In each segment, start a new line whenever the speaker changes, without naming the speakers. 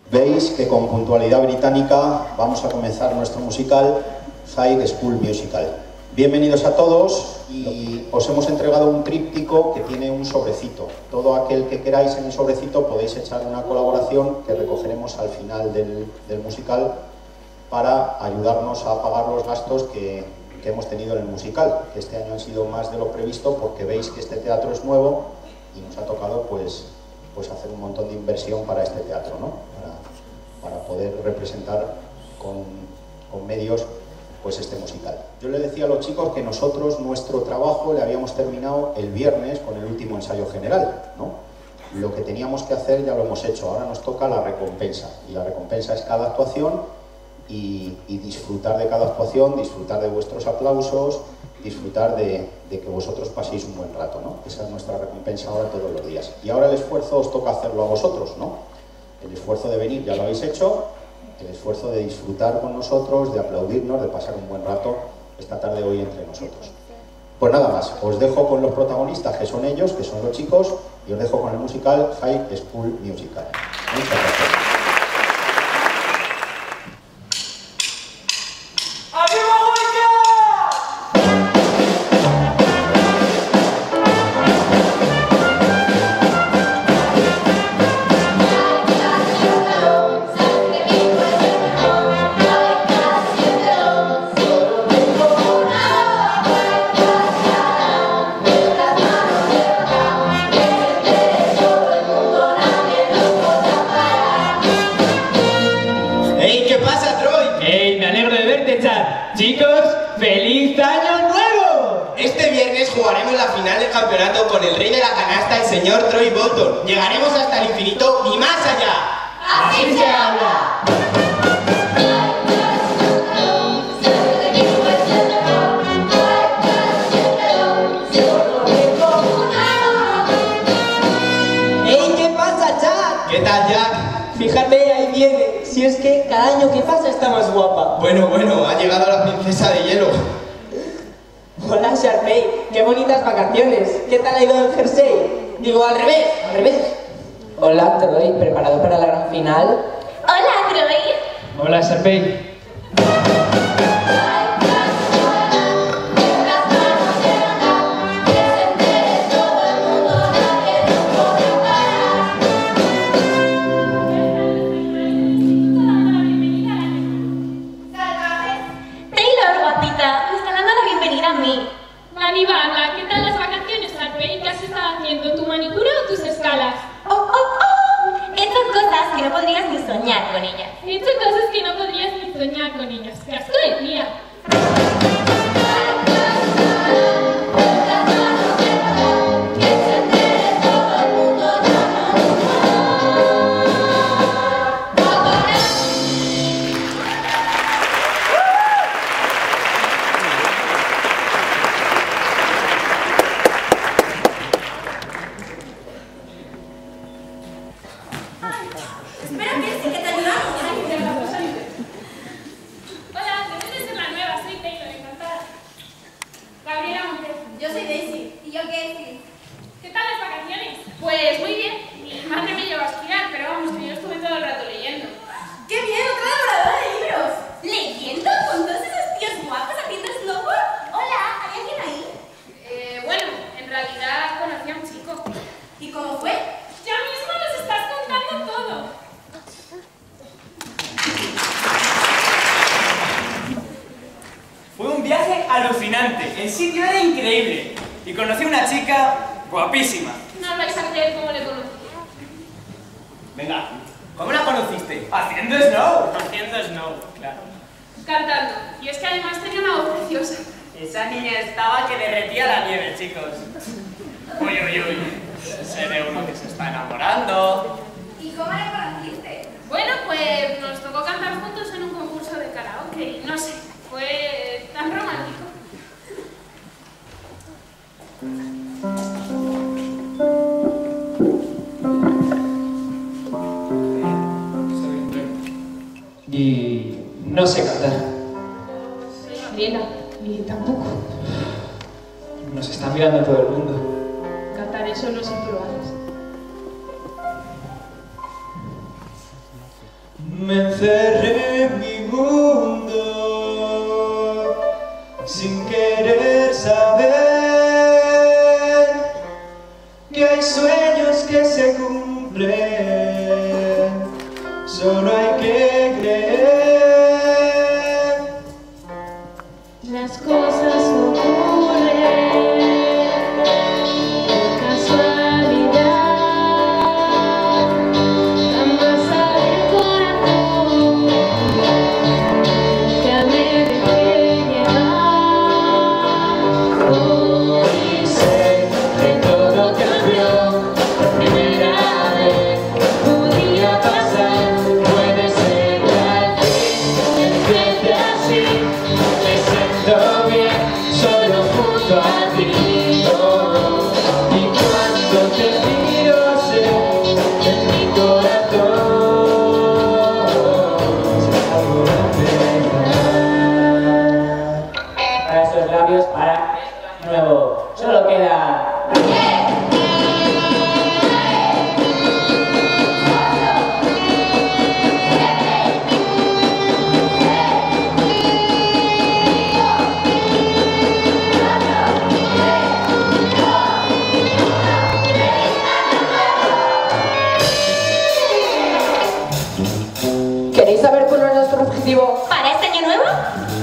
Veis que con puntualidad británica vamos a comenzar nuestro musical High School Musical. Bienvenidos a todos y os hemos entregado un tríptico que tiene un sobrecito. Todo aquel que queráis en el sobrecito podéis echar una colaboración que recogeremos al final del musical para ayudarnos a pagar los gastos que hemos tenido en el musical, que este año han sido más de lo previsto porque veis que este teatro es nuevo y nos ha tocado pues hacer un montón de inversión para este teatro, ¿no? Para poder representar con medios pues este musical. Yo le decía a los chicos que nosotros nuestro trabajo le habíamos terminado el viernes con el último ensayo general, ¿no? Lo que teníamos que hacer ya lo hemos hecho, ahora nos toca la recompensa, y la recompensa es cada actuación y disfrutar de cada actuación, disfrutar de vuestros aplausos, disfrutar de que vosotros paséis un buen rato, ¿no? Esa es nuestra recompensa ahora todos los días. Y ahora el esfuerzo os toca hacerlo a vosotros, ¿no? El esfuerzo de venir ya lo habéis hecho, el esfuerzo de disfrutar con nosotros, de aplaudirnos, de pasar un buen rato esta tarde hoy entre nosotros. Pues nada más, os dejo con los protagonistas, que son ellos, que son los chicos, y os dejo con el musical High School Musical. Muchas gracias.
Chicos, ¡feliz año nuevo!
Este viernes jugaremos la final del campeonato con el rey de la canasta, el señor Troy Bolton. Llegaremos hasta el infinito y más allá.
¡Así se habla!
¡Ey! ¿Qué pasa, Jack?
¿Qué tal, Jack?
Fíjate, ahí viene. Si es que cada año que pasa está más guapa.
Bueno, ha llegado la princesa de hielo.
Hola, Sharpay. Qué bonitas vacaciones. ¿Qué tal ha ido el jersey? Digo, al revés. Hola, Troy. ¿Preparado para la gran final?
Hola, Troy.
Hola, Sharpay.
¿Qué tal las vacaciones, Sharpay? ¿Qué has estado haciendo? ¿Tu manicura o tus escalas?
¡Oh! He hecho cosas que no podrías ni soñar con ellas.
He hecho cosas que no podrías ni soñar con ellas. ¡Qué asco de tía! Pues muy bien. Mi madre me llevó a estudiar, pero vamos, que yo estuve todo el rato leyendo.
¡Qué bien! ¡Otra devoradora de libros! ¿Leyendo? ¿Con todos esos tíos guapos haciendo snowboard? Hola, ¿hay alguien ahí?
Bueno, en realidad conocí a un chico.
¿Y cómo fue?
Ya mismo nos estás contando todo.
Fue un viaje alucinante. El sitio era increíble. Y conocí a una chica guapísima.
No vais a creer cómo le conocí.
Venga, ¿cómo la conociste? Haciendo snow. Haciendo snow, claro.
Cantando. Y es que además tenía una voz preciosa.
Esa niña estaba que derretía la nieve, chicos. Uy. Se ve uno que se está enamorando.
¿Y cómo le conociste?
Bueno, pues nos tocó cantar juntos en un concurso de karaoke y no sé, fue tan romántico.
Y no sé cantar.
Soy Gabriela y tampoco.
Nos está mirando todo el mundo.
Cantaré solo sin probarlas.
Me encerré en mi mundo sin querer saber que hay sueños que se cumplen, solo hay que creer.
Las cosas ocurren por casualidad, jamás sabe el corazón que me dejé llevar. Hoy sé que todo cambió, la primera vez podía pasar, puede ser que al fin empiece así. Me siento bien, solo junto a ti, oh, y cuando te miro sé en mi corazón se algo de verdad.
Para esos labios, para nuevo. Solo queda... ¿Queréis saber cuál es nuestro objetivo?
¿Para este año nuevo?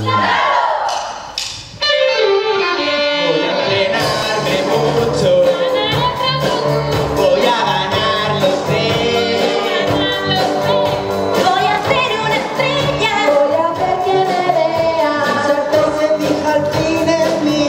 Voy a entrenarme mucho, voy a ganar los tres.
Voy a ser una estrella.
Voy a hacer que me vean.
Insertos en mi jardín en mí.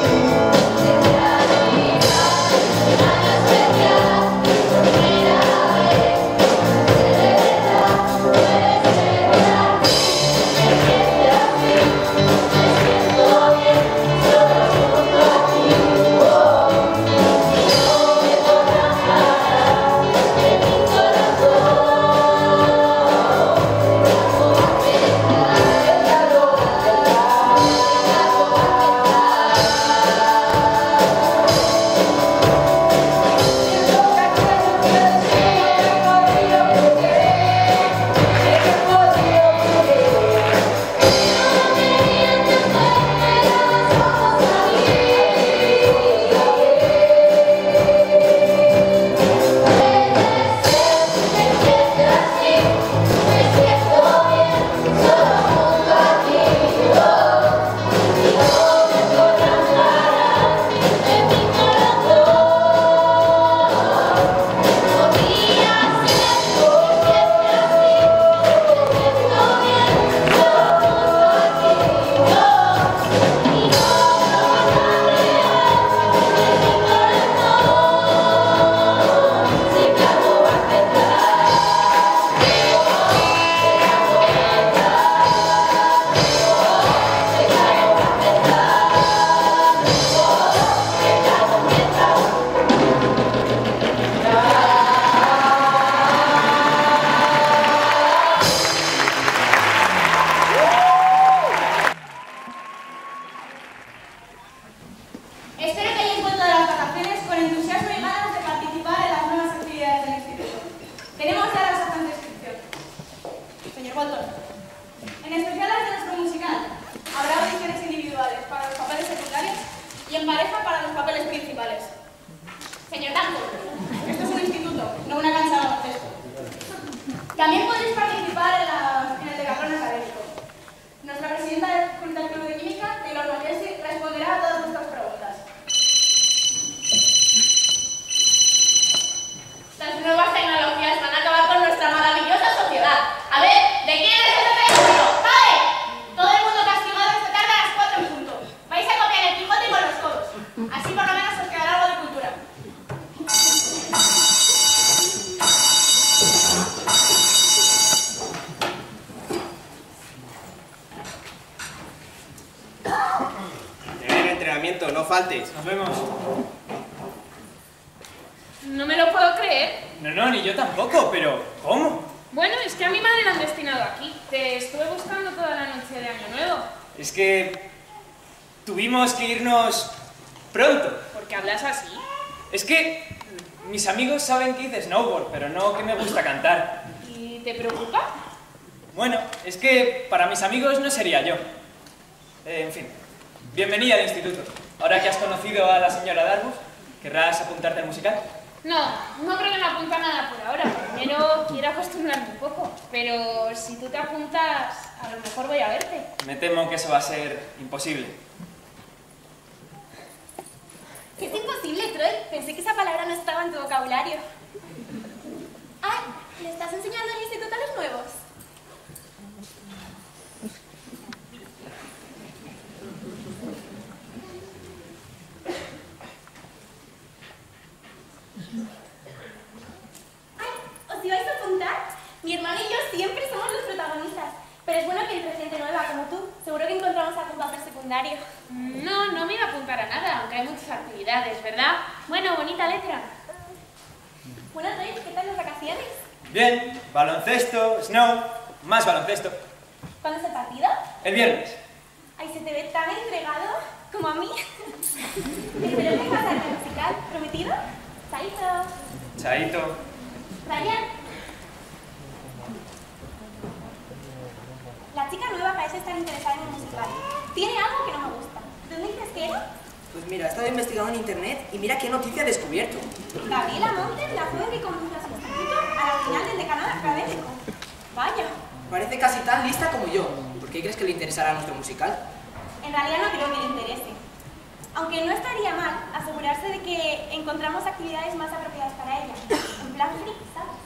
Espero que hayáis vuelto de las vacaciones con entusiasmo y ganas de participar en las nuevas actividades del instituto. Tenemos ya las hojas de inscripción. Señor Walton, en especial las de nuestro musical, habrá audiciones individuales para los papeles secundarios y en pareja para los papeles principales. Señor Danforth, esto es un instituto, no una cancha de baloncesto. También podéis participar en el decatlón académico. Nuestra presidenta del Club de Química, Taylor Mackesy, responderá a todas vuestras preguntas. Las nuevas tecnologías van a acabar con nuestra maravillosa sociedad. A ver, ¿de quién es ese teléfono? ¡Vale! Todo el mundo castigado esta tarde a las 4 en punto. Vais a copiar el Quijote con los codos. Así por lo menos os quedará algo de cultura.
Entrenamiento, no faltes.
Nos vemos.
No me lo puedo creer.
No, ni yo tampoco, pero ¿cómo?
Bueno, es que a mi madre la han destinado aquí. Te estuve buscando toda la noche de Año Nuevo.
Es que tuvimos que irnos pronto.
¿Por qué hablas así?
Es que mis amigos saben que hice snowboard, pero no que me gusta cantar.
¿Y te preocupa?
Bueno, es que para mis amigos no sería yo. En fin, bienvenida al instituto. Ahora que has conocido a la señora Darmus, ¿querrás apuntarte al musical?
No, no creo que me apunte a nada por ahora. Primero quiero acostumbrarme un poco, pero si tú te apuntas, a lo mejor voy a verte.
Me temo que eso va a ser imposible.
Es imposible, Troy. Pensé que esa palabra no estaba en tu vocabulario. Ay, ¿le estás enseñando al instituto a los nuevos? Ay, ¿os ibais a apuntar? Mi hermano y yo siempre somos los protagonistas. Pero es bueno que entre gente nueva como tú. Seguro que encontramos a tu papel secundario.
No, no me iba a apuntar a nada, aunque hay muchas actividades, ¿verdad? Bueno, bonita letra.
Bueno, Troy, ¿qué tal las vacaciones?
Bien, baloncesto, snow, más baloncesto.
¿Cuándo es el partido?
El viernes.
Ay, se te ve tan entregado como a mí. Espero que pasar el musical. ¿Prometido? Chaito.
Chaito.
Ryan. La chica nueva parece estar interesada en el musical. Tiene algo que no me gusta. ¿Dónde dices que era?
Pues mira, he estado investigando en internet y mira qué noticia he descubierto.
Gabriela Montes, la joven que conduce a su instituto a la final del decanato académico. Vaya.
Parece casi tan lista como yo. ¿Por qué crees que le interesará nuestro musical?
En realidad no creo que le interese. Aunque no estaría mal asegurarse de que encontramos actividades más apropiadas para ella. En plan friki, ¿sabes?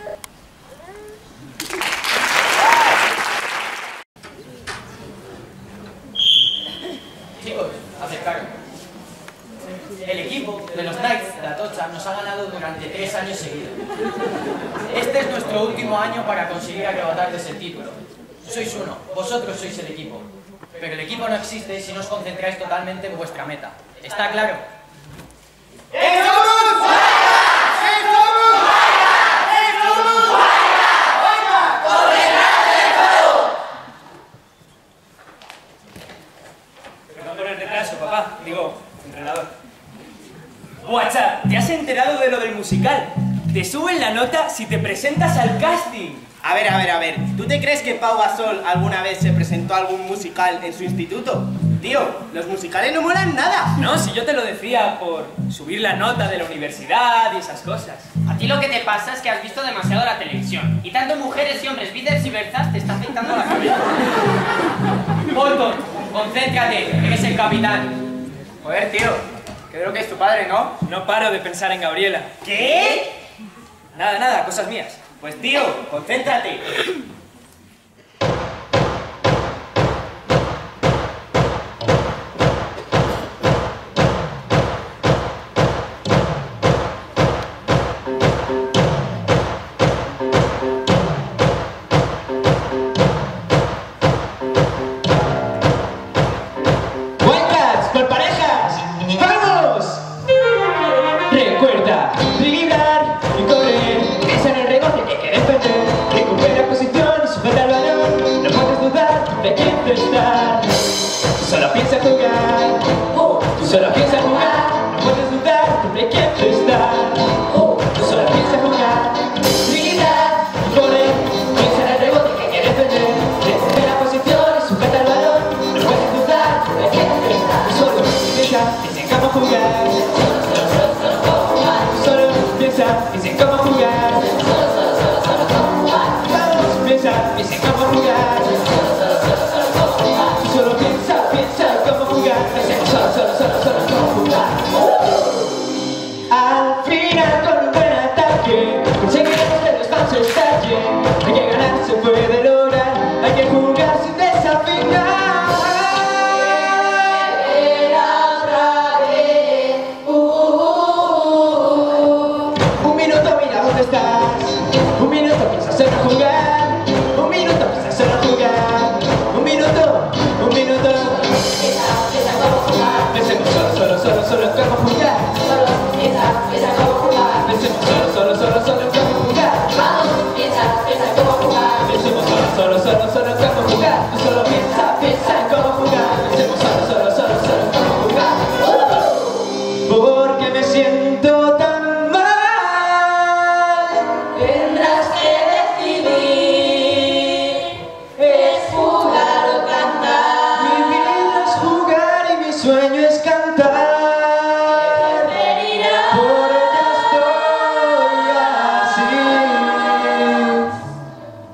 Chicos, acercaros. El equipo de los Knights de Atocha nos ha ganado durante 3 años seguidos. Este es nuestro último año para conseguir arrebatarles el título. Sois uno, vosotros sois el equipo. Pero el equipo no existe si no os concentráis totalmente en vuestra meta. ¿Está claro?
Perdón por el retraso, papá. Digo, entrenador. WhatsApp, ¿te has enterado de lo del musical? Te suben la nota si te presentas al casting.
A ver. ¿Tú te crees que Pau Gasol alguna vez se presentó a algún musical en su instituto? Tío, los musicales no molan nada.
No, si yo te lo decía por subir la nota de la universidad y esas cosas.
A ti lo que te pasa es que has visto demasiado la televisión. Y tanto mujeres y hombres, bíceps y berzas te está afectando la cabeza.
Bolton, concéntrate, eres el capitán. Joder, tío, creo que es tu padre, ¿no?
No paro de pensar en Gabriela.
¿Qué?
Nada, cosas mías.
Pues tío, concéntrate.
¡Wildcats por parejas! ¡Vamos! Recuerda equilibrar y correr. Piensa en el rebote que hay que defender. Recupera posición y sujeta el balón. No puedes dudar de quién te está. Solo piensa jugar. Tú solo piensa jugar. No puedes dudar de quién te está. Tú solo piensa jugar. Equilibrar y correr. Piensa en el rebote que hay que defender. Recupera posición y sujeta el balón. No puedes dudar de quién te está. Solo piensa en cómo jugar. Solo piensa en cómo jugar. Vamos, piensa en cómo jugar. Solo piensa en cómo jugar. Solo cómo jugar. Al final con un buen ataque conseguiremos que el espacio estalle. Hay que ganar, se puede lograr. Hay que jugar sin desafinar. Un minuto, mira dónde estás. Un minuto, piensa solo jugar. Un minuto, piensa solo jugar.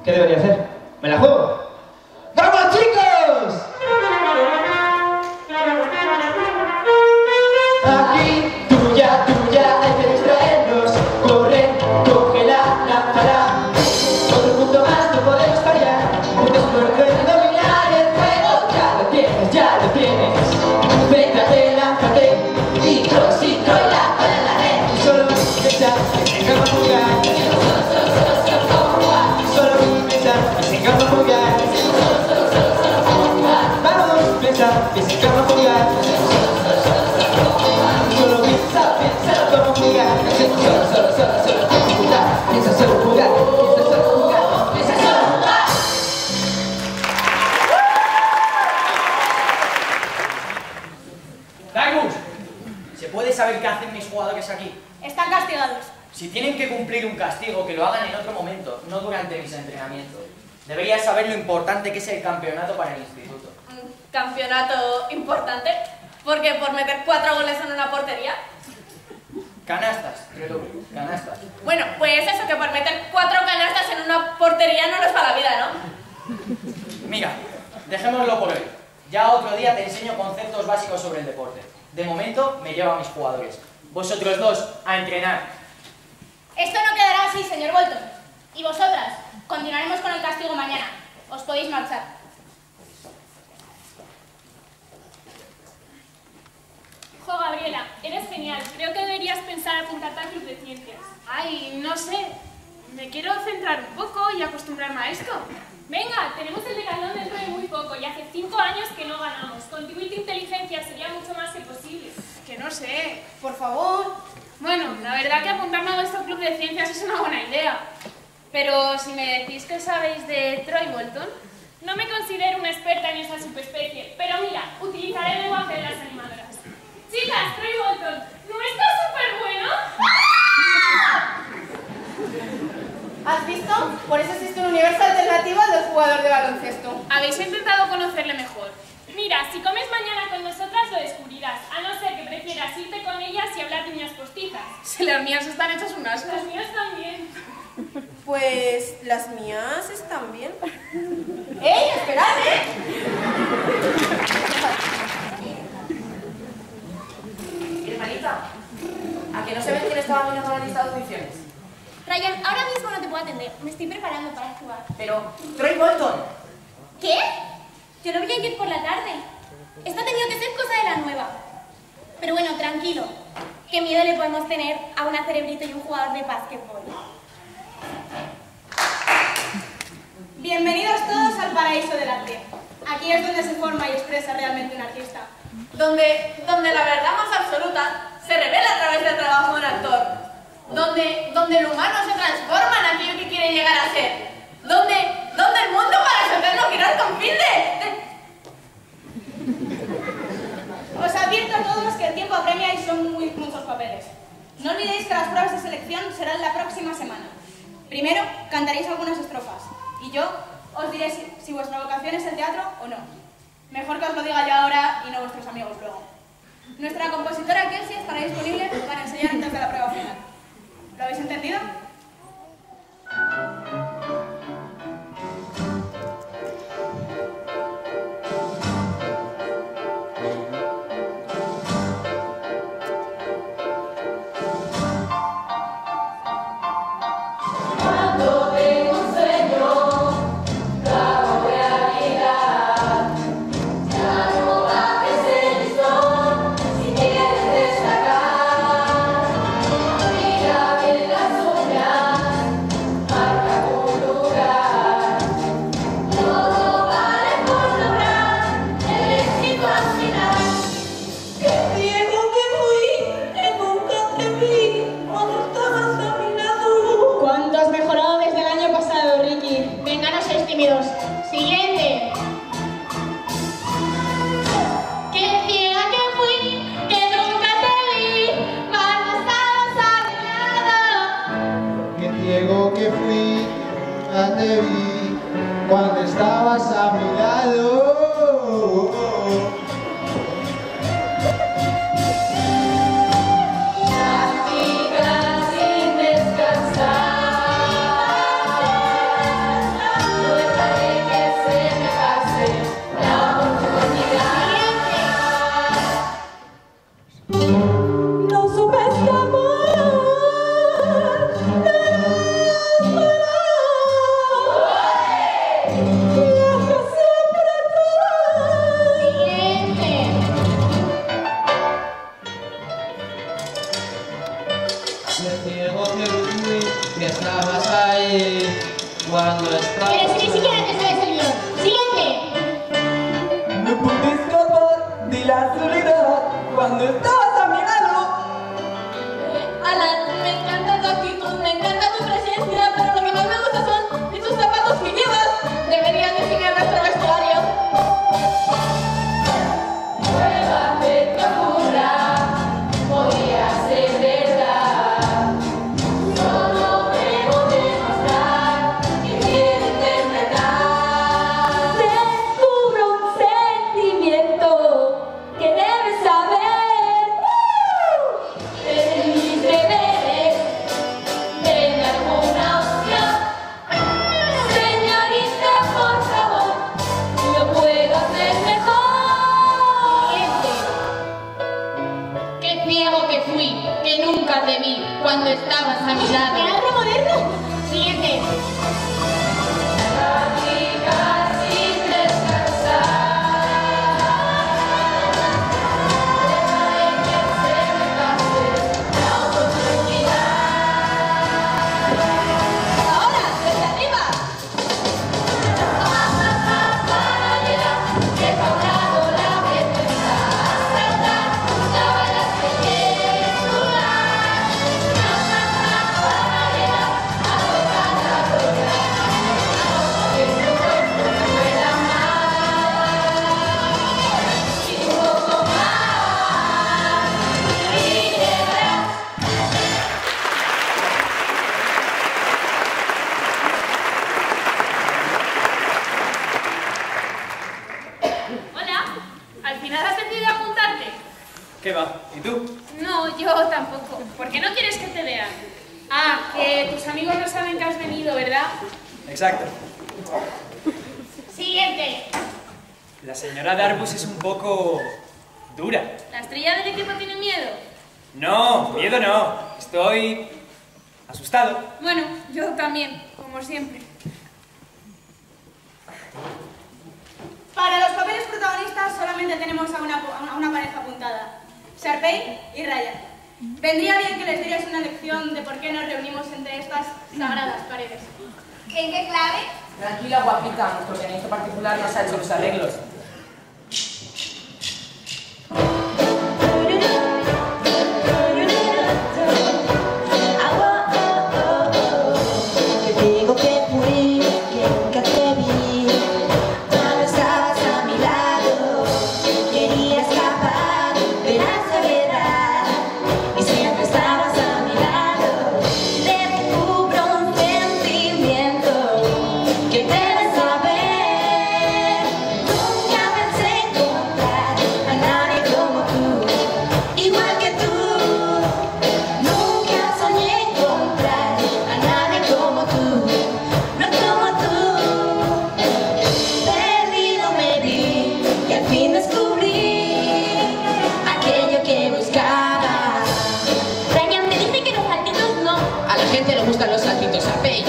¿Qué debería hacer? ¿Me la juego? ¡Vamos, chicos! Aquí, tuya, hay que distraernos. Corre, coge la lámpara. Otro punto más, no podemos fallar. Juntos por dominar el juego. Ya lo tienes. Véntate, lánzate. Y Troy, lámpara en la red. Solo piensa que se acaba de jugar. Solo piensa que se acaba de jugar. Vamos, piensa que se acaba de jugar. Solo piensa cómo jugar. Solo jugar. Piensa solo jugar. Piensa solo jugar.
Dargus, ¿se puede saber qué hacen mis jugadores aquí?
Están castigados.
Si tienen que cumplir un castigo, que lo hagan en otro momento, no durante mis entrenamientos. Deberías saber lo importante que es el campeonato para el instituto.
¿Un campeonato importante? ¿Porque por meter 4 goles en una portería?
Canastas, canastas.
Bueno, pues eso, que por meter 4 canastas en una portería no nos va la vida, ¿no?
Mira, dejémoslo por hoy. Ya otro día te enseño conceptos básicos sobre el deporte. De momento me llevo a mis jugadores. Vosotros dos, a entrenar.
Esto no quedará así, señor Bolton. Y vosotras, continuaremos con el castigo mañana. Os podéis marchar.
Jo, Gabriela, eres genial. Creo que deberías pensar apuntarte al club de ciencias.
Ay, no sé. Me quiero centrar un poco y acostumbrarme a esto.
Venga, tenemos el decathlon dentro de muy poco y hace 5 años que no ganamos. Contigo y tu inteligencia sería mucho más que posible.
Que no sé, por favor. Bueno, la verdad que apuntarme a vuestro club de ciencias es una buena idea. Pero si me decís que sabéis de Troy Bolton...
No me considero una experta en esa subespecie, pero mira, utilizaré el lenguaje de las animadoras. Chicas, Troy Bolton, ¿no está súper bueno?
¿Has visto? Por eso existe un universo alternativo del jugador de baloncesto.
Habéis intentado conocerle mejor.
Mira, si comes mañana con nosotras lo descubrirás, a no ser que prefieras irte con ellas y hablar de niñas postizas.
Si las mías están hechas un asco.
Las mías también.
Pues las mías están bien.
¡Ey, esperad,
Hermanita, ¿a que no se ve quién estaba mirando la lista de audiciones?
Ryan, ahora mismo no te puedo atender. Me estoy preparando para jugar.
Pero, Troy Bolton.
¿Qué? Yo lo vi ayer por la tarde. Esto ha tenido que ser cosa de la nueva. Pero bueno, tranquilo. ¿Qué miedo le podemos tener a una cerebrito y un jugador de básquetbol? Bienvenidos todos al paraíso del arte. Aquí es donde se forma y expresa realmente un artista.
Donde la verdad más absoluta se revela a través del trabajo de un actor. Donde el humano se transforma en aquello que quiere llegar a ser. Donde el mundo parece hacerlo girar con fin de...
Os advierto a todos que el tiempo apremia y son muchos papeles. No olvidéis que las pruebas de selección serán la próxima semana. Primero, cantaréis algunas estrofas. Y yo os diré si vuestra vocación es el teatro o no. Mejor que os lo diga yo ahora y no vuestros amigos luego. Nuestra compositora Kelsey estará disponible para enseñar antes de la prueba final. ¿Lo habéis entendido? Siguiente. Qué ciega que fui, que nunca te vi cuando estabas a mi lado.
Qué ciego que fui, nunca te vi cuando estabas a mi lado.
Practica sin descansar.
Pero si ni siquiera te sabes el guión. ¡Siguiente!
No pude escapar de la soledad cuando estabas a mi lado.
Alan, me encanta tu actitud, me encanta tu presencia, pero lo que más me gusta son esos zapatos que llevas. Deberías definir nuestro vestuario.
Prueba que te ocurra, podría ser verdad. Solo debo demostrar que quiero interpretar. Descubro un sentimiento que debes saber. De mis deberes, denme alguna opción. Señorita, por favor, yo puedo hacer mejor.
Qué ciego que fui, que nunca te vi cuando estabas a mi lado.
¿Teatro moderno?
Siguiente.
Practica sin descansar. Dejaré que se me pase la oportunidad.
Ahora, desde arriba.
Para llegar, deja a un lado la vergüenza. Saltar, ya verás que quieres jugar. Para llegar a tocar la roca. Que tu cuerpo pueda amar. Y un poco más. Y llegarás.
Hola, ¿al final has decidido apuntarte?
¿Qué va? ¿Y tú?
No, yo tampoco. ¿Por qué no quieres que te vean? Ah, que tus amigos no saben que has venido, ¿verdad?
Exacto.
Siguiente.
La señora Darbus es un poco dura.
¿La estrella del equipo tiene miedo?
No, miedo no. Estoy asustado.
Bueno, yo también, como siempre.
Para los papeles protagonistas solamente tenemos a una pareja apuntada, Sharpay y Ryan. Vendría bien que les dierais una lección de por qué nos reunimos entre estas sagradas paredes.
¿En qué clave?
Tranquila, guapita, nuestro pianista particular nos ha hecho los arreglos.
Te digo que fui quien nunca te vi cuando estabas a mi lado. Quería escapar de la soledad y siempre estabas a mi lado. Descubro un sentimiento que debes saber. Nunca pensé encontrar a nadie como tú, igual que tú. Nunca soñé encontrar a nadie como tú, no como tú. Perdido me vi y al fin descubrí aquello que buscaba. Ryan me dice que los saltitos no.
A la gente le gustan los saltitos a Pei.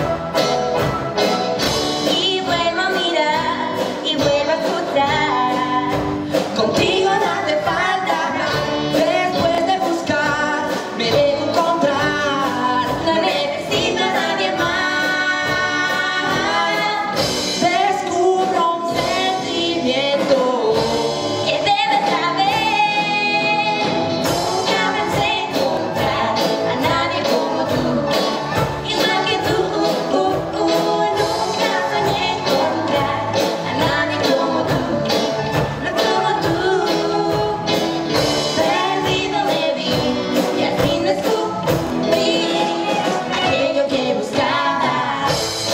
Y vuelvo a mirar y vuelvo a escuchar.
Contigo no hace falta hablar. Después de buscar, me dejo encontrar.
No necesito a nadie más.
Descubro un sentimiento
Que debes saber. Nunca pensé encontrar a nadie como tú, igual que tú. Nunca soñé encontrar a nadie como tú, no como tú. Perdido me vi y al fin descubrí aquello que buscaba.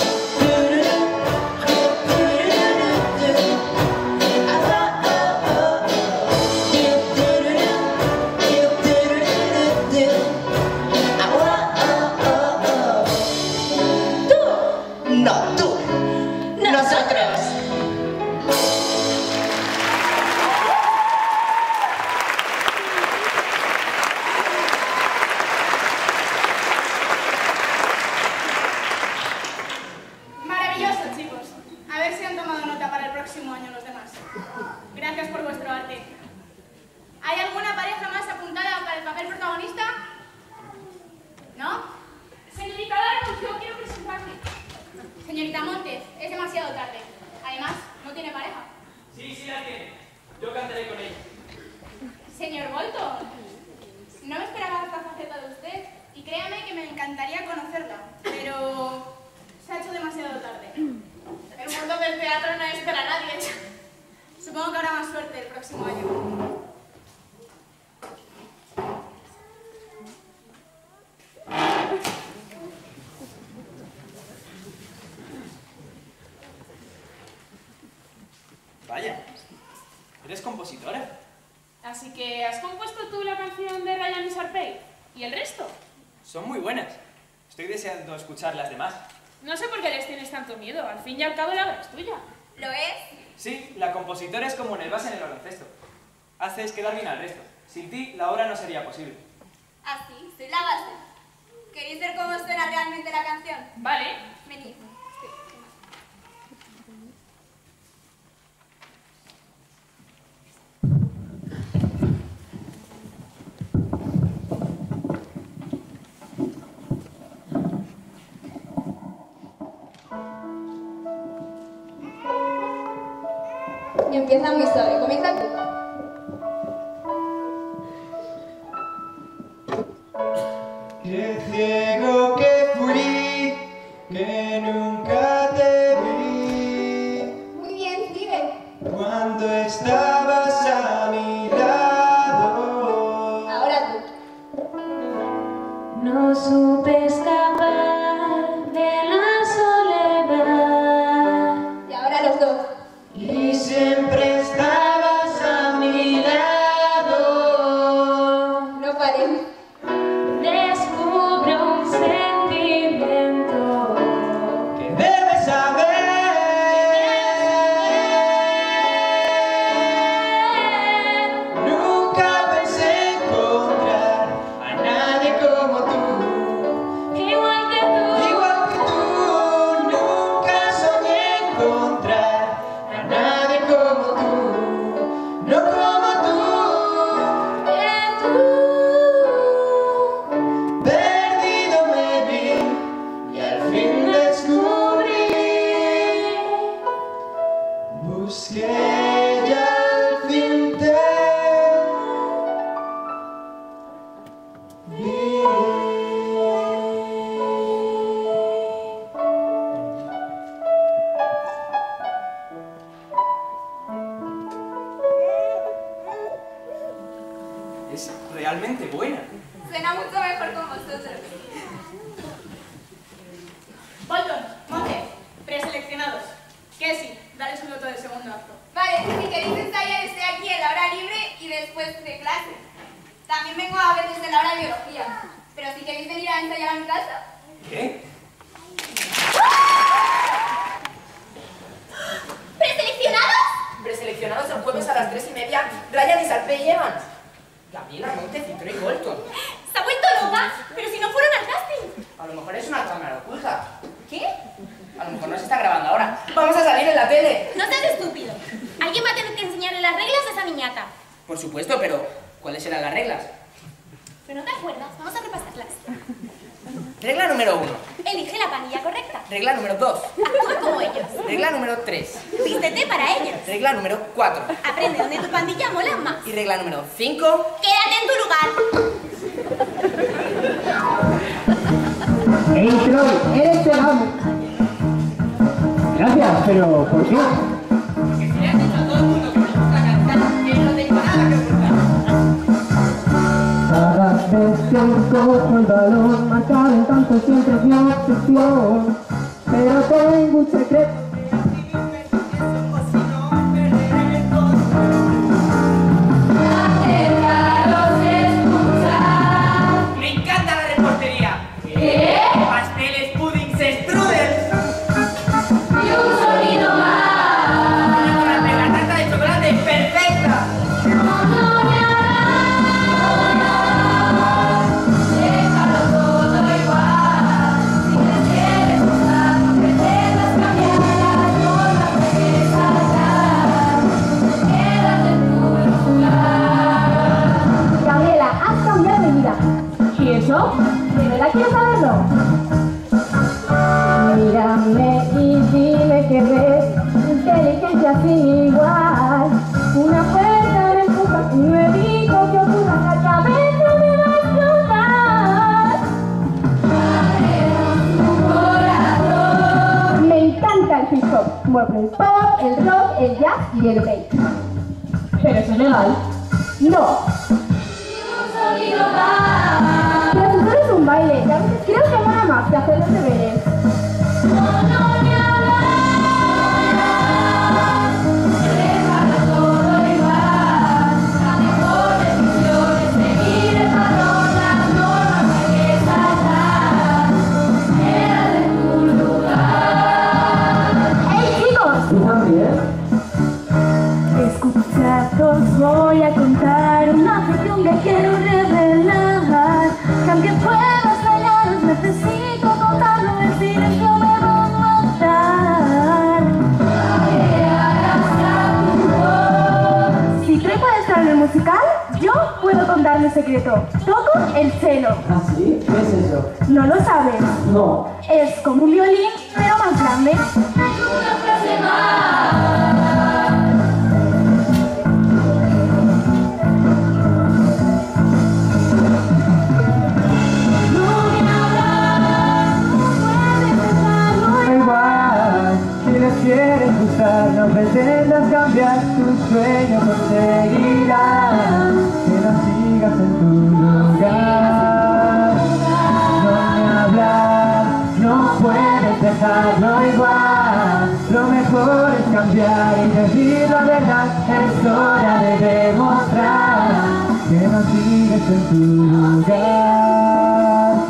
no tú, nosotros.
Maravilloso, chicos. A ver si han tomado nota para el próximo año los demás. Gracias por vuestro arte. ¿Hay alguna pareja más apuntada para el papel protagonista? ¿No?
Señorita Darbus, yo quiero presentarme.
Señorita Montes, es demasiado tarde. Además, no tiene pareja.
Sí, sí la tiene. Yo cantaré con ella.
Señor Bolton, no me esperaba esta faceta de usted y créame que me encantaría conocerla, pero se ha hecho demasiado tarde.
El mundo del teatro no espera a nadie.
Supongo que habrá más suerte el próximo año.
Vaya, ¿eres compositora?
Así que, ¿has compuesto tú la canción de Ryan y Sharpay? ¿Y el resto?
Son muy buenas. Estoy deseando escuchar las demás.
No sé por qué les tienes tanto miedo. Al fin y al cabo la obra es tuya.
¿Lo es?
Sí, la compositora es como en el base en el baloncesto. Haces quedar bien al resto. Sin ti, la obra no sería posible.
Así, soy la base. ¿Queréis ver cómo suena realmente la canción?
Vale.
Venid.
Empieza muy suave, comienza tú.
Qué ciego que fui, que nunca te vi.
Muy bien, sigue.
Cuando estabas a mi lado.
Ahora tú.
No supe escapar de la soledad.
Y ahora los dos.
Y siempre estabas a mi lado.
No pares.
Descubro un sentimiento
Que debes saber. Nunca pensé encontrar a nadie como tú.
igual que tú.
Igual que tú, nunca soñé encontrar a nadie como tú, no como tú,
Que tú.
perdido me vi y al fin descubrí, busqué y al fin te vi.
Es realmente buena.
Suena mucho mejor con vosotros. Bolton, Monte, preseleccionados. Casey, dale un loto del segundo acto.
Vale, si queréis ensayar, estoy aquí en la hora libre y después de clase. También vengo a ver desde la hora de biología. Pero si queréis venir a ensayar a mi casa.
¿Qué?
¿Preseleccionados? Preseleccionados el jueves a las 3:30. Ryan y Sharpay llevan. Gabriela Montes y Troy Bolton.
¿Se ha vuelto loca? Pero si no fueron al casting.
A lo mejor es una cámara oculta. ¿Qué? A lo mejor no se está grabando ahora. ¡Vamos a salir en la tele!
No seas estúpido. Alguien va a tener que enseñarle las reglas a esa niñata.
Por supuesto, pero ¿cuáles eran las reglas?
¿Pero no te acuerdas? Vamos a repasarlas.
Regla número 1.
Elige la panilla correcta.
Regla número 2.
Actúa como ellos.
Regla número 3.
Vístete para ellos.
Regla número 4.
Aprende donde tu pandilla mola más.
Y regla número 5.
Quédate en tu lugar.
¡Ey, Troy! ¡Eres el amo! Gracias, pero ¿por qué?
Que si le has dicho a todo el mundo que me gusta cantar, que no tengo nada que ocultar.
Cada vez que cojo el balón, marcar en tanto siempre es mi obsesión. Pero tengo un secreto.
¡Me encanta la reportería!
¿Qué?
Pasteles, puddings, strudels.
Y un sonido más.
La tarta de chocolate perfecta.
Déjalo todo igual. Si te quieres gustar, no pretendas cambiar.
ves, inteligencia sin igual. Una fuerza me empuja y me dijo que ocurra la cabeza me va a explotar. Me encanta el hip hop, bueno, el pop, el rock, el jazz y el break.
Pero eso es legal.
No. Pero tú eres un baile, y a veces creo que mola más que hacer los deberes. Os voy a contar una ficción que quiero revelar. Que aunque puedo extrañaros, necesito contarlo. El silencio me va a matar. Si Troy puede estar en el musical, yo puedo contar mi secreto. Toco el cello.
¿Ah, sí? ¿Qué es eso?
¿No lo sabes?
No.
Es como un violín, pero más grande. Una frase más.
Quieres gustar, no pretendas cambiar tus sueños, conseguirás que no sigas en tu lugar. No me hablas, no puedes dejarlo igual. Lo mejor es cambiar y decir la verdad. Es hora de demostrar que no sigues en tu lugar.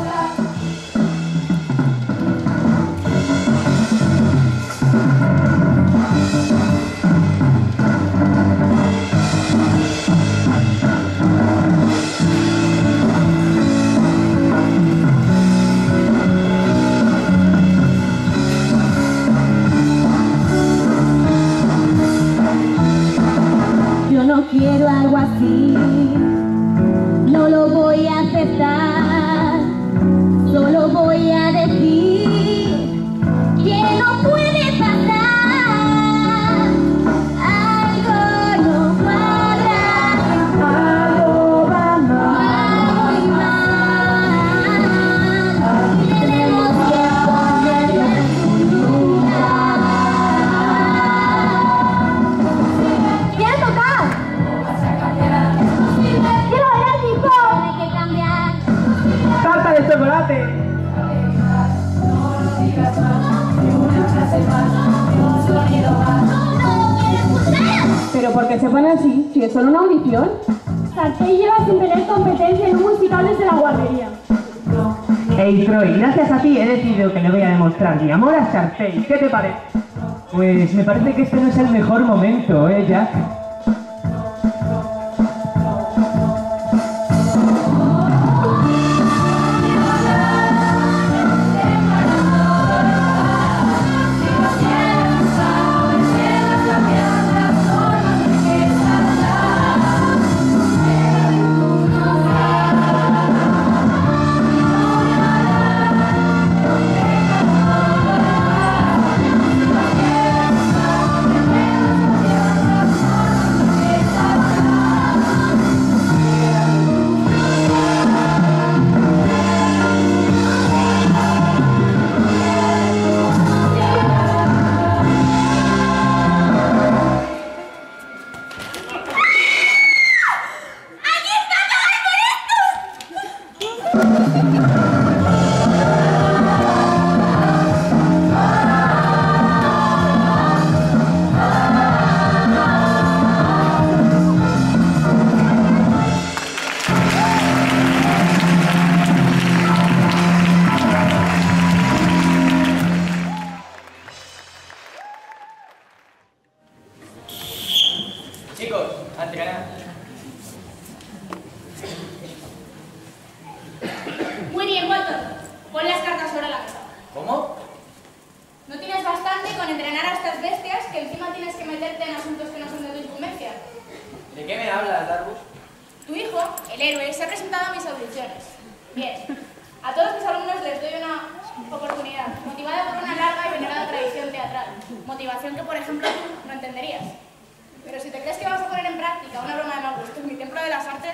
No quiero algo así, no lo voy a aceptar, solo voy a decir que no puede pasar. Algo no cuadra, algo va mal, muy mal. Tenemos que ponerlo en su lugar. ¿Quieres tocar? ¡Quiero bailar hip hop! Hay que cambiar.
¡Tarta de chocolate!
¿Pero por qué se pone así? Si es solo una audición. Sartey lleva sin tener competencia en un musical desde la guardería.
Hey Troy, gracias a ti he decidido que le voy a demostrar mi amor a Sartey. ¿Qué te parece? Pues me parece que este no es el mejor momento, Jack.
¿De qué me hablas, Darbus?
Tu hijo, el héroe, se ha presentado a mis audiciones. Bien, a todos mis alumnos les doy una oportunidad, motivada por una larga y venerada tradición teatral. Motivación que, por ejemplo, tú no entenderías. Pero si te crees que vas a poner en práctica una broma de mal gusto en mi templo de las artes...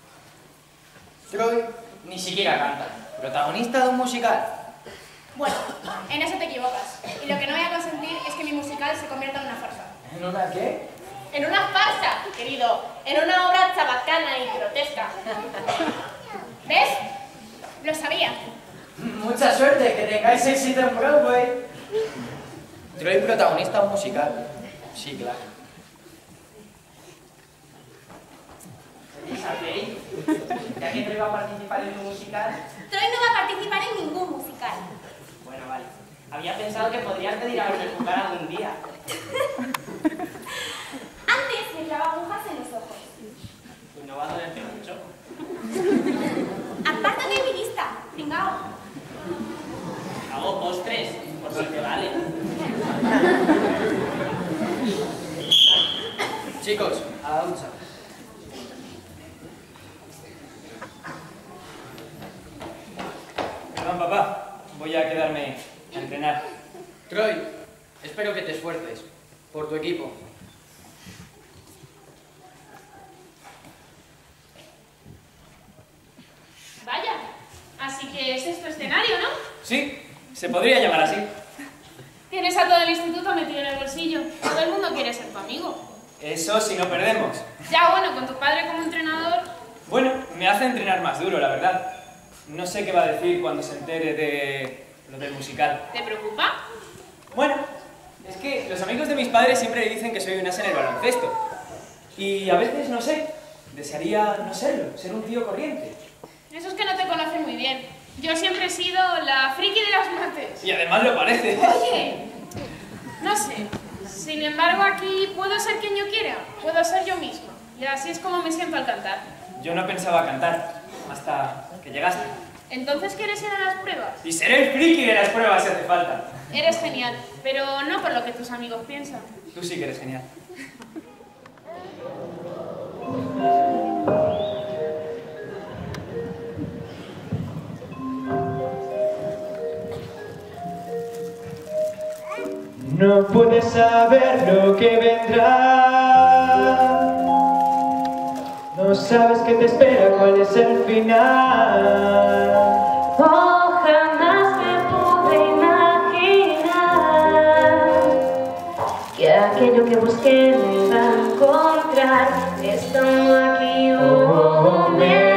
Troy ni siquiera canta. Protagonista de un musical.
Bueno, en eso te equivocas. Y lo que no voy a consentir es que mi musical se convierta en una farsa.
¿En una qué?
En una farsa, querido. En una obra chabacana y grotesca.
¿Ves? Lo sabía.
Mucha suerte, que tengáis éxito en Broadway. Troy protagonista de un musical. Sí, claro.
Isabel, ¿ya que Troy va a participar en un musical?
Troy no va a participar en ningún musical.
Bueno, vale. Había pensado que podrías pedir a verme jugar algún día.
Antes me clavaba agujas en los ojos.
Y no va a dolerte mucho.
Apártate de mi vista, pringao.
Hago postres, por si te vale.
Chicos, a la ducha.
Perdón, papá. Voy a quedarme a entrenar.
Troy, espero que te esfuerces. Por tu equipo.
Vaya, así que ese es tu escenario, ¿no?
Sí, se podría llamar así.
Tienes a todo el instituto metido en el bolsillo. Todo el mundo quiere ser tu amigo.
Eso si no perdemos.
Ya, bueno, con tu padre como entrenador...
Bueno, me hace entrenar más duro, la verdad. No sé qué va a decir cuando se entere de lo del musical.
¿Te preocupa?
Bueno, es que los amigos de mis padres siempre dicen que soy un as en el baloncesto. Y a veces, no sé, desearía no serlo, ser un tío corriente.
Eso es que no te conocen muy bien. Yo siempre he sido la friki de las mates.
Y además lo parece.
Oye, no sé. Sin embargo, aquí puedo ser quien yo quiera. Puedo ser yo misma. Y así es como me siento al cantar.
Yo no pensaba cantar hasta que llegaste.
¿Entonces quieres ir a las pruebas?
Y seré el friki de las pruebas si hace falta.
Eres genial, pero no por lo que tus amigos piensan.
Tú sí que eres genial.
No puedes saber lo que vendrá. No sabes qué te espera, cuál es el final.
Oh, jamás me pude imaginar que aquello que busqué me iba a encontrar estando aquí. Oh,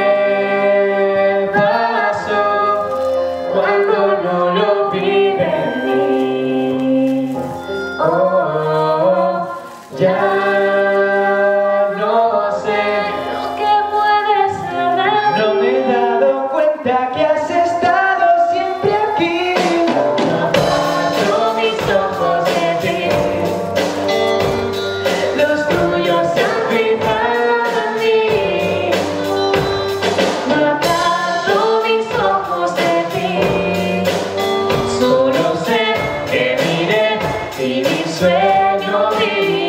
me pasó cuando no lo vi venir. Oh, ya no sé lo que puede ser de mí.
No me he dado cuenta que has estado siempre aquí.
No aparto mis ojos de ti.
Los tuyos se han fijado en mí.
No aparto mis ojos de ti.
Solo sé que miré y mi sueño viví.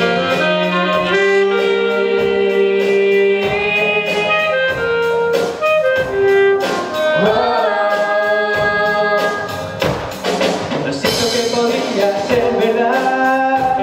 Lo siento que podría ser verdad.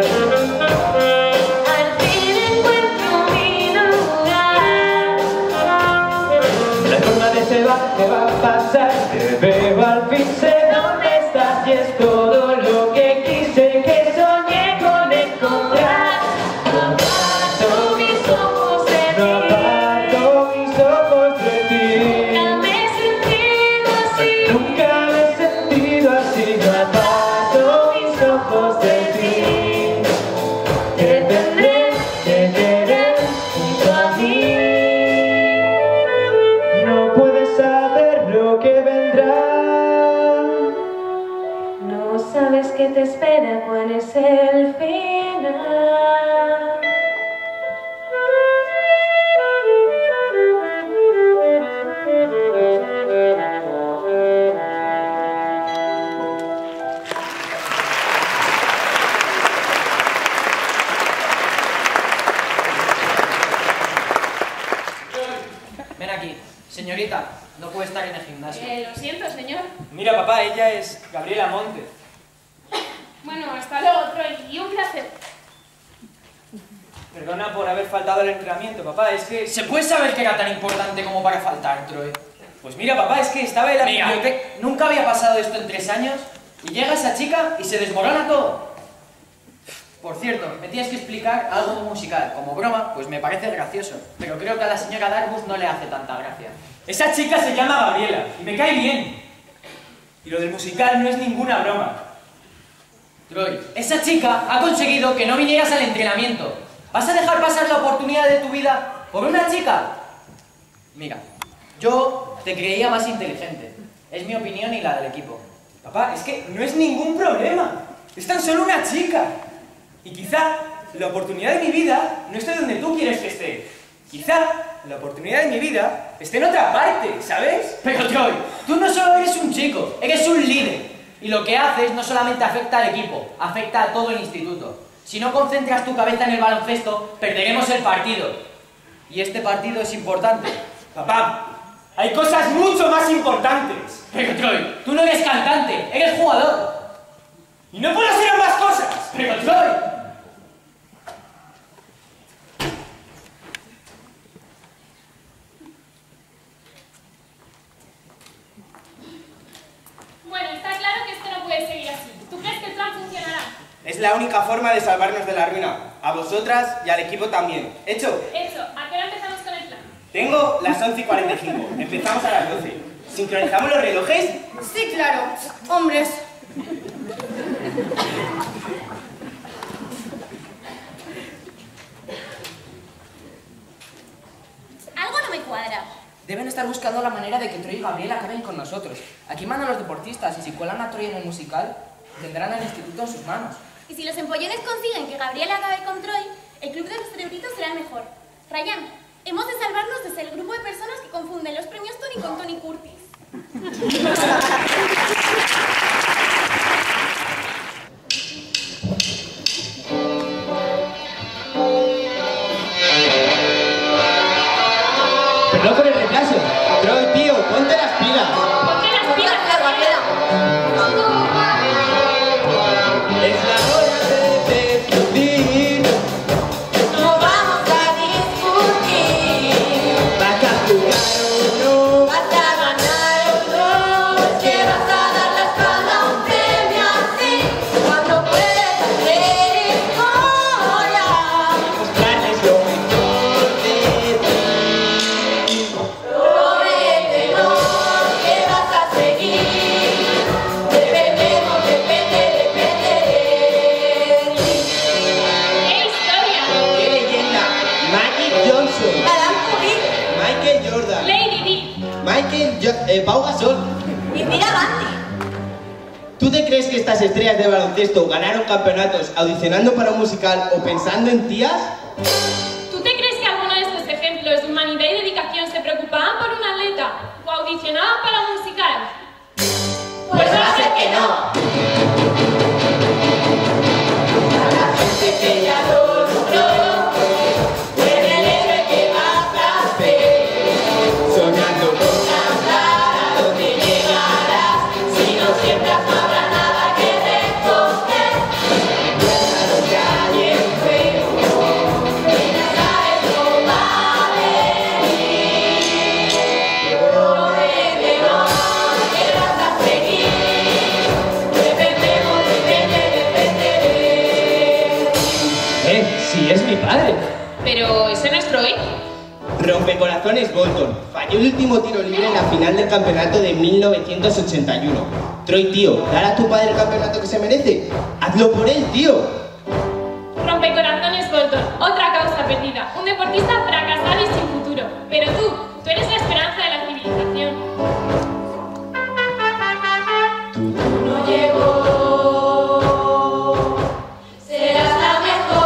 Al fin encuentro mi lugar.
La forma de se va, te va a pasar. Te veo al fin, sé dónde estás y es todo lo que quise, que soñé con encontrar.
No aparto mis ojos de
No
ti.
aparto mis ojos de ti.
Nunca me he sentido así.
Nunca me he sentido así. No aparto mis ojos de ti. Te tendré, te querer junto a mí. No puedes saber lo que vendrá.
No sabes qué te espera, cuál es el final.
Ven aquí. Señorita, no puede estar en el gimnasio.
Lo siento, señor.
Mira, papá, ella es Gabriela Monte.
Bueno, hasta
Hasta luego, Troy, y un placer.
Perdona por haber faltado al entrenamiento, papá, es que...
¿Se puede saber que era tan importante como para faltar, Troy?
Pues mira, papá, es que estaba en la
Mira,
biblioteca...
nunca había pasado esto en 3 años y llega esa chica y se desmorona todo. Por cierto, me tienes que explicar algo musical. Como broma, pues me parece gracioso, pero creo que a la señora Darbus no le hace tanta gracia.
Esa chica se llama Gabriela y me cae bien. Y lo del musical no es ninguna broma.
Troy, esa chica ha conseguido que no vinieras al entrenamiento. ¿Vas a dejar pasar la oportunidad de tu vida por una chica? Mira, yo te creía más inteligente. Es mi opinión y la del equipo.
Papá, es que no es ningún problema. Es tan solo una chica. Y quizá la oportunidad de mi vida no esté donde tú quieres que esté. Quizá la oportunidad de mi vida esté en otra parte, ¿sabes?
Pero Troy, tú no solo eres un chico, eres un líder. Y lo que haces no solamente afecta al equipo, afecta a todo el instituto. Si no concentras tu cabeza en el baloncesto, perderemos el partido. Y este partido es importante.
Papá, hay cosas mucho más importantes.
Pero Troy, tú no eres cantante, eres jugador.
Y no puedo hacer ambas cosas.
Pero Troy...
Bueno, está claro que esto no puede seguir así. ¿Tú crees que el plan funcionará?
Es la única forma de salvarnos de la ruina. A vosotras y al equipo también. ¿Hecho?
Hecho. ¿A qué hora empezamos con el plan?
Tengo las 11:45. Empezamos a las 12. ¿Sincronizamos los relojes?
Sí, claro. Hombres.
Algo no me cuadra.
Deben estar buscando la manera de que Troy y Gabriel acaben con nosotros. Aquí mandan los deportistas y si cuelan a Troy en el musical, tendrán al instituto en sus manos.
Y si los empollones consiguen que Gabriel acabe con Troy, el club de los cerebritos será el mejor. Ryan, hemos de salvarnos de ser el grupo de personas que confunden los premios Tony con Tony Curtis.
Perdón por el retraso.
Troy, tío, ponte las pilas.
Ponte las pilas, Gabriela.
Es la hora de decidir.
No vamos a discutir.
¿Vas a jugar o no?
Vas a ganar o no. Es que vas a dar la espalda a un premio así. Cuando puedes hacer historia.
Mostrarles lo mejor de ti.
Prométenos que vas a seguir. Dependemos, depende de ti.
¡Qué historia!
¡Qué leyenda! Magic Johnson.
Adam Curry.
Michael Jordan.
Lady Di.
Pau Gasol.
Y mira Gandhi.
¿Tú te crees que estas estrellas de baloncesto ganaron campeonatos audicionando para un musical o pensando en tías?
¿Tú te crees que alguno de estos ejemplos de humanidad y dedicación se preocupaban por un atleta o audicionaban para un musical?
Pues va a ser que no. A la gente que ya lo logró, tiene el héroe que vas a ser.
Soñando con
Andar a donde llegarás. Si no siembras no habrá nada que recoger. Recuerda lo que hay en juego, que ya sabes no va a venir. Prométenos que vas a seguir. Dependemos, depende de ti.
Sí, es mi padre.
Pero ese no es Troy.
Rompecorazones Bolton. Falló el último tiro libre en la final del campeonato de 1981. Troy, tío, ¿dar a tu padre el campeonato que se merece? ¡Hazlo por él, tío!
Rompecorazones Bolton, otra causa perdida. Un deportista fracasado y sin futuro. Pero tú eres la esperanza de la civilización.
No llegó, serás la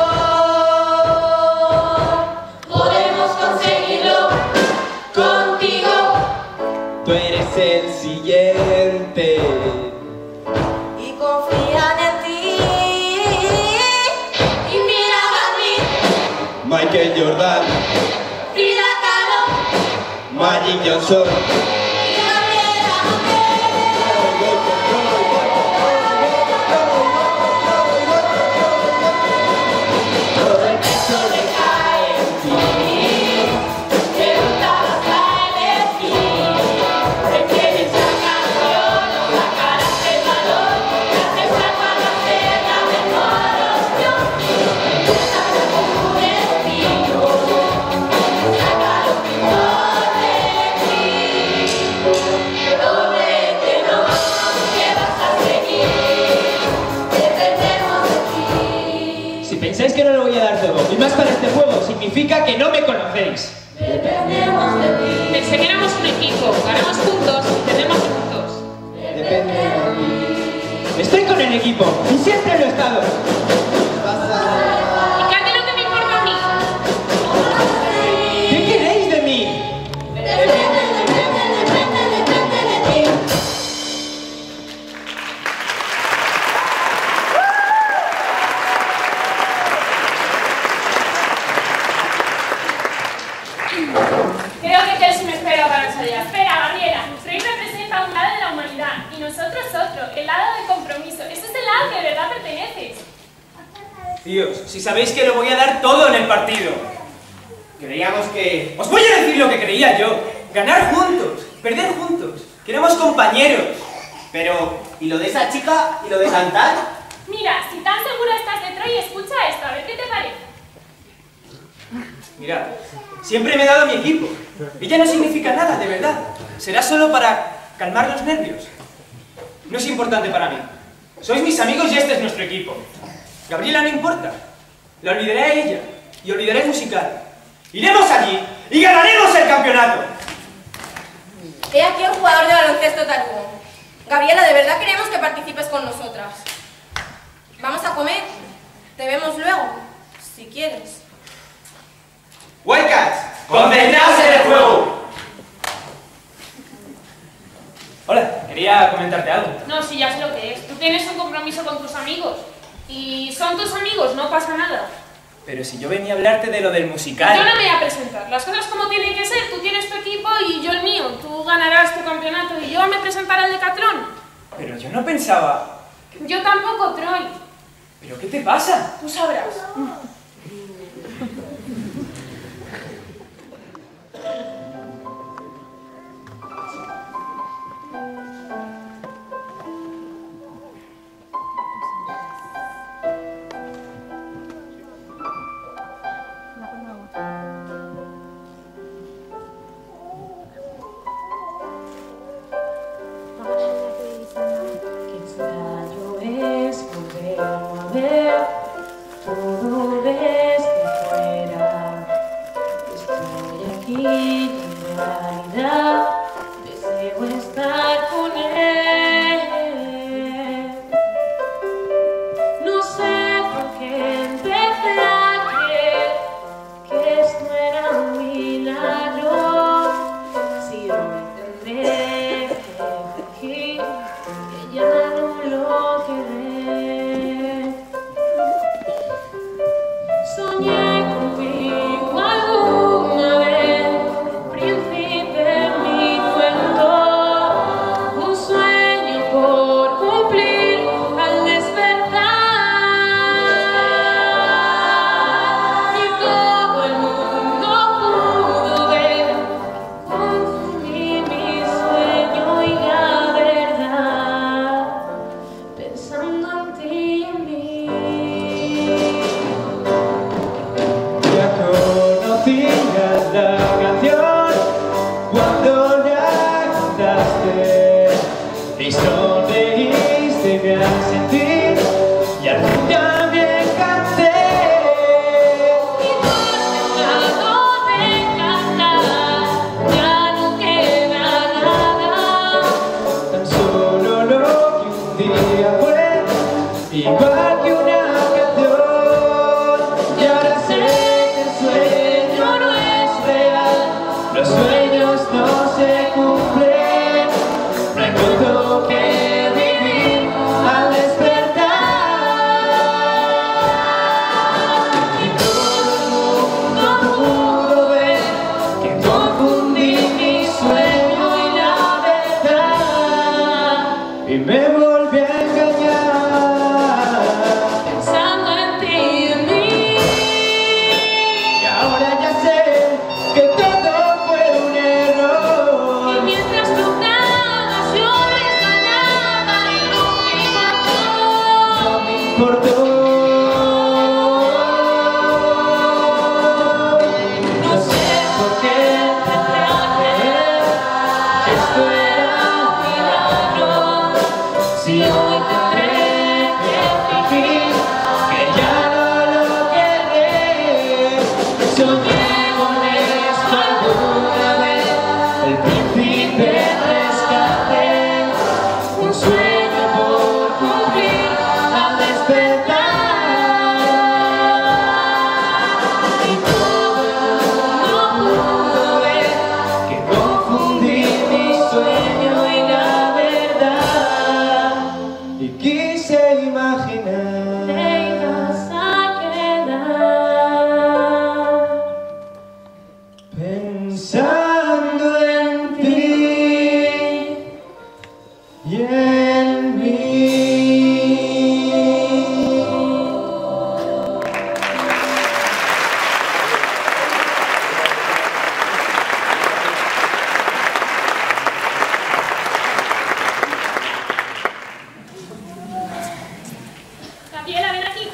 mejor, podemos conseguirlo contigo.
Tú eres el siguiente.
Y confían en ti. Y mira a Gandhi,
Michael Jordan,
Frida Kahlo
Magic Johnson.
y Gabriela Montero.
significa que no me conocéis.
Dependemos de ti.
Pensé que éramos un equipo, ganamos juntos y tenemos juntos.
Depende de ti.
Estoy con el equipo y siempre lo he estado.
¿Y qué a ti lo que me importa a mí?
¿Qué queréis de mí?
Depende de ti.
Creo que Kelsey me espera para salir. Espera, Gabriela. Troy representa un lado de la humanidad y nosotros otro, el lado del compromiso. Ese es el lado al que de verdad perteneces.
Tíos, si sabéis que lo voy a dar todo en el partido. Creíamos que... Os voy a decir lo que creía yo. Ganar juntos, perder juntos. Que éramos compañeros.
Pero, ¿y lo de esa chica? ¿Y lo de cantar?
Mira, si tan segura estás de Troy, escucha esto, a ver qué te parece.
Mirad, siempre me he dado a mi equipo. Ella no significa nada, de verdad. Será solo para calmar los nervios. No es importante para mí. Sois mis amigos y este es nuestro equipo. Gabriela no importa. La olvidaré a ella y olvidaré el musical. Iremos allí y ganaremos el campeonato.
He aquí un jugador de baloncesto tarugo. Gabriela, de verdad queremos que participes con nosotras. ¿Vamos a comer? Te vemos luego, si quieres.
Wildcats, concentraos en el juego. Hola, quería comentarte algo.
No, si ya sé lo que es. Tú tienes un compromiso con tus amigos. Y son tus amigos, no pasa nada.
Pero si yo venía a hablarte de lo del musical.
Yo no me voy a presentar. Las cosas como tienen que ser. Tú tienes tu equipo y yo el mío. Tú ganarás tu campeonato y yo me presentaré al Decatlón.
Pero yo no pensaba...
Yo tampoco, Troy.
¿Pero qué te pasa?
Tú sabrás.
Todo desde fuera. Estoy aquí y en realidad deseo estar con él. No sé por qué empecé a creer que esto era un milagro. Si hoy tendré que fingir que ya no lo querré.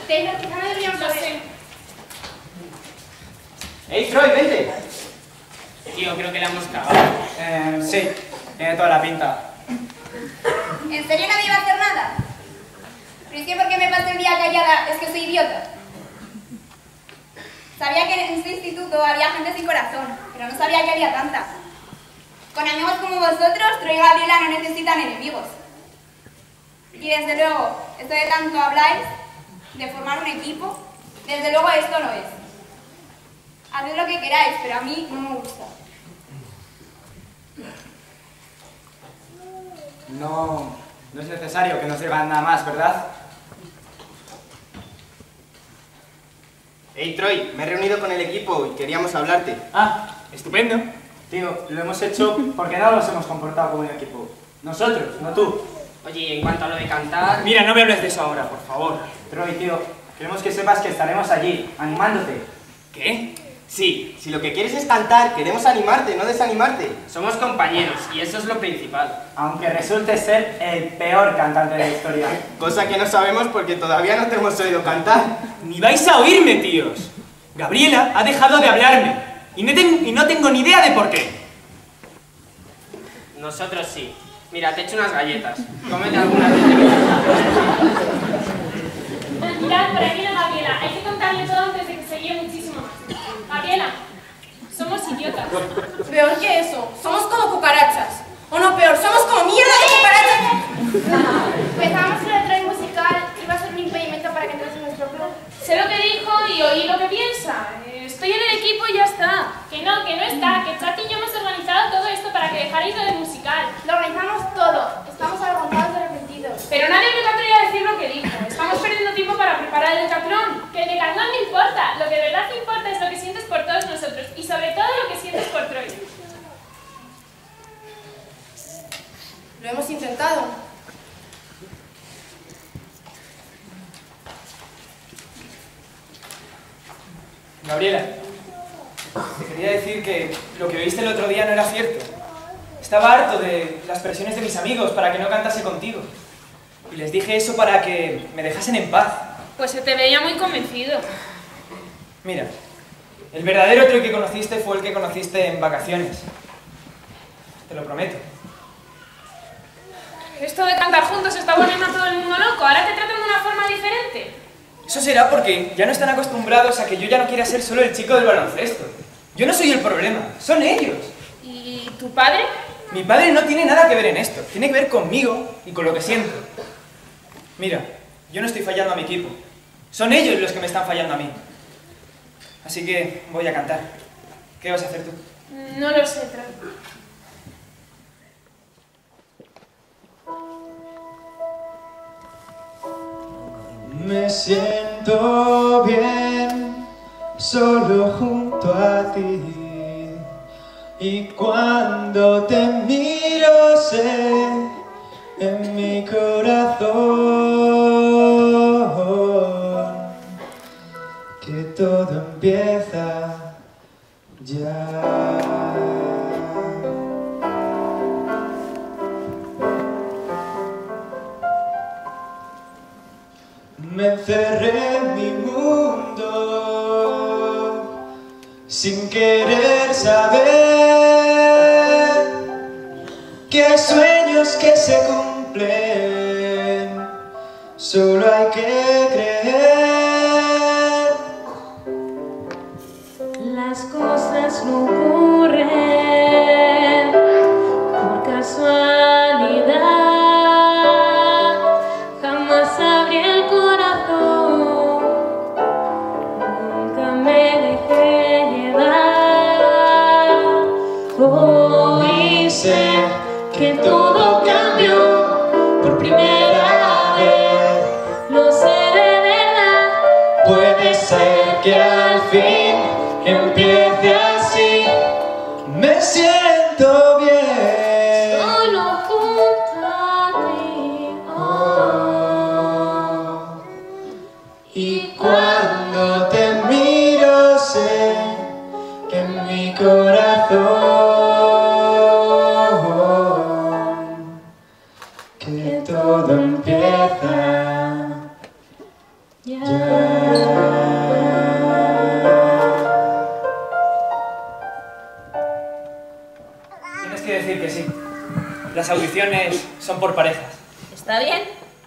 Taylor, quizá no deberíamos
Lo
saber.
sé.
¡Ey, Troy, vente!
Tío, creo que la hemos cagado.
Sí, tiene toda la pinta.
¿En serio no me iba a hacer nada? Pero es que porque me paso el día callada es que soy idiota. Sabía que en este instituto había gente sin corazón, pero no sabía que había tanta. Con amigos como vosotros, Troy y Gabriela no necesitan enemigos. Y desde luego, esto de tanto habláis, de formar un equipo, desde luego esto no es. Haced lo que queráis, pero a mí no me gusta.
No es necesario que nos digan nada más, ¿verdad?
Hey Troy, me he reunido con el equipo y queríamos hablarte.
Ah, estupendo. Tío, lo hemos hecho porque no nos hemos comportado como un equipo. Nosotros, no tú.
Oye, y en cuanto a lo de cantar...
Mira, no me hables de eso ahora, por favor. Troy, tío, queremos que sepas que estaremos allí, animándote.
¿Qué? Sí, si lo que quieres es cantar, queremos animarte, no desanimarte.
Somos compañeros y eso es lo principal.
Aunque resulte ser el peor cantante de la historia.
Cosa que no sabemos porque todavía no te hemos oído cantar.
Ni vais a oírme, tíos. Gabriela ha dejado de hablarme y no tengo ni idea de por qué.
Nosotros sí. Mira, te he hecho unas galletas. Cómete algunas.
Mirad, por aquí viene Gabriela. Hay que contarle todo antes de que se líe muchísimo más. Gabriela, somos idiotas.
Peor que eso, somos como cucarachas. O no, peor, somos como mierda de cucarachas.
Pensábamos que la trae musical iba a ser un impedimento para que entres en nuestro club.
Sé lo que dijo y oí lo que piensa. Estoy en el equipo y ya está. Que no está. Que Chati y yo hemos organizado todo esto para que dejarais lo del musical.
Lo organizamos todo. Estamos avergonzados y arrepentidos.
Pero nadie me atrevió a decir lo que dijo. Estamos perdiendo tiempo para preparar el decatlón. Que el decatlón no importa. Lo que de verdad importa es lo que sientes por todos nosotros. Y sobre todo lo que sientes por Troy.
Lo hemos intentado.
Gabriela, te quería decir que lo que oíste el otro día no era cierto. Estaba harto de las presiones de mis amigos para que no cantase contigo. Y les dije eso para que me dejasen en paz.
Pues se te veía muy convencido.
Mira, el verdadero Troy que conociste fue el que conociste en vacaciones. Te lo prometo.
Esto de cantar juntos está poniendo a todo el mundo loco. Ahora te tratan de una forma diferente.
Eso será porque ya no están acostumbrados a que yo ya no quiera ser solo el chico del baloncesto. Yo no soy el problema, son ellos.
¿Y tu padre?
Mi padre no tiene nada que ver en esto. Tiene que ver conmigo y con lo que siento. Mira, yo no estoy fallando a mi equipo. Son ellos los que me están fallando a mí. Así que voy a cantar. ¿Qué vas a hacer tú?
No lo sé, Troy.
Me siento bien solo junto a ti, y cuando te miro sé en mi corazón que todo empieza ya. Me encerré en mi mundo sin querer saber que hay sueños que se cumplen, solo hay que creer.
Las cosas no ocurren por casualidad. Jamás abrí el corazón, nunca me dejé llevar. Hoy sé que todo cambió por primera vez. Lo sé de verdad.
Puede ser que al fin empiece así. Me siento bien
Solo junto a ti.
y cuando te miro sé que en mi corazón que todo empieza ya.
Las audiciones son por parejas.
¿Está bien?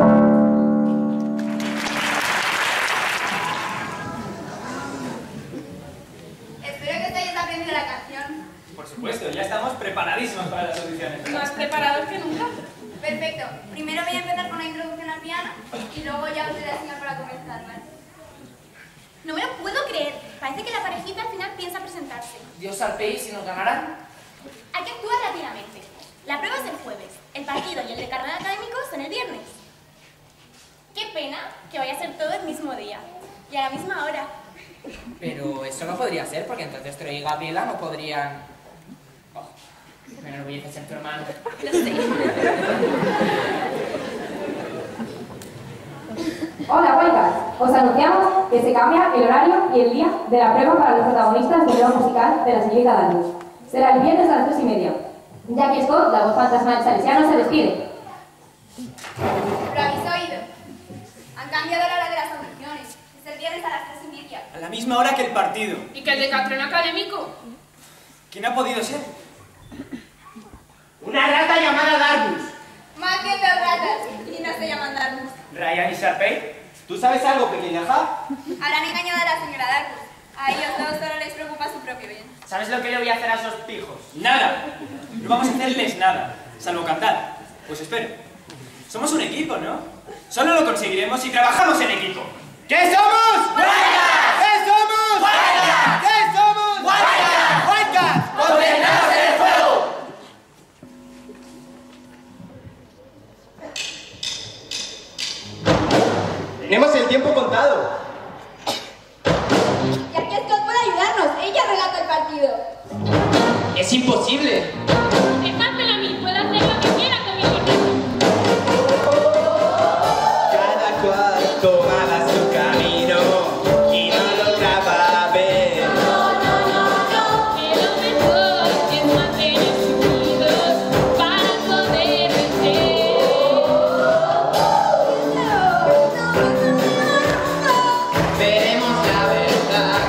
Espero que te hayas aprendido la canción.
Por supuesto, ya estamos preparadísimos para las audiciones.
Más preparados que nunca.
Perfecto. Primero voy a empezar con la introducción al piano y luego ya os doy la señal para comenzar, ¿vale? No me lo puedo creer. Parece que la parejita al final piensa presentarse.
Dios Sarpey, si nos ganaran.
Hay que actuar rápidamente. La prueba es el jueves. El partido y el de carrera académico son el viernes. Qué pena que vaya a ser todo el mismo día y a la misma hora.
Pero eso no podría ser, porque entonces Troy y Gabriela no podrían... Oh, me enorgullece ser tu hermano.
Lo sé.
Hola, Huaycas. Os anunciamos que se cambia el horario y el día de la prueba para los protagonistas del nuevo musical de la señorita Darius. Será el viernes a las 3:30. Jackie Scott, la voz fantasmal salesiana, se despide.
Lo habéis oído. Han cambiado la hora de las audiciones. Es el viernes a las 3:30.
A la misma hora que el partido.
¿Y que el decatlón académico?
¿Quién ha podido ser?
Una rata llamada Darbus.
Más bien dos ratas. Y no se llaman Darbus.
Ryan y Sharpay.
¿Tú sabes algo, pequeña ja?
Habrán engañado a la señora Darbus. A ellos dos solo les preocupa su propio bien.
¿Sabes lo que le voy a hacer a esos pijos? ¡Nada! No vamos a hacerles nada, salvo cantar. Pues espero. Somos un equipo, ¿no? Solo lo conseguiremos si trabajamos en equipo.
¿Qué somos?
¡Huaycas!
¿Qué somos?
¡Huaycas!
¿Qué somos?
¡Huaycas!
¡Huaycas!
¡Condenados en el fuego!
Tenemos el tiempo contado.
Jackie Scott puede ayudarnos. Ella relata el partido.
Es imposible.
Dejádmelo a mí, puedo hacer lo que quiera con mi libertad.
Cada cual tomaba su camino y no lograba ver.
Que lo mejor es mantenerse unidos para poder vencer.
Veremos la verdad,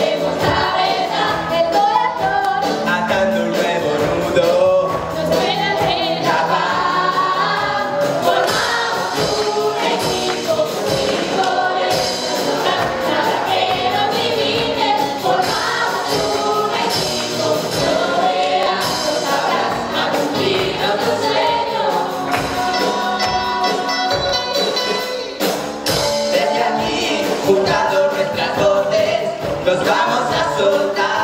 El corazón.
atando un nuevo nudo.
Nos puede hacer
Capaz. Formamos un equipo con nada que nos divide. Formamos un equipo. No veamos atrás a cumplir nuestros sueños.
Desde aquí, juntando nuestras voces, nos vamos a soltar.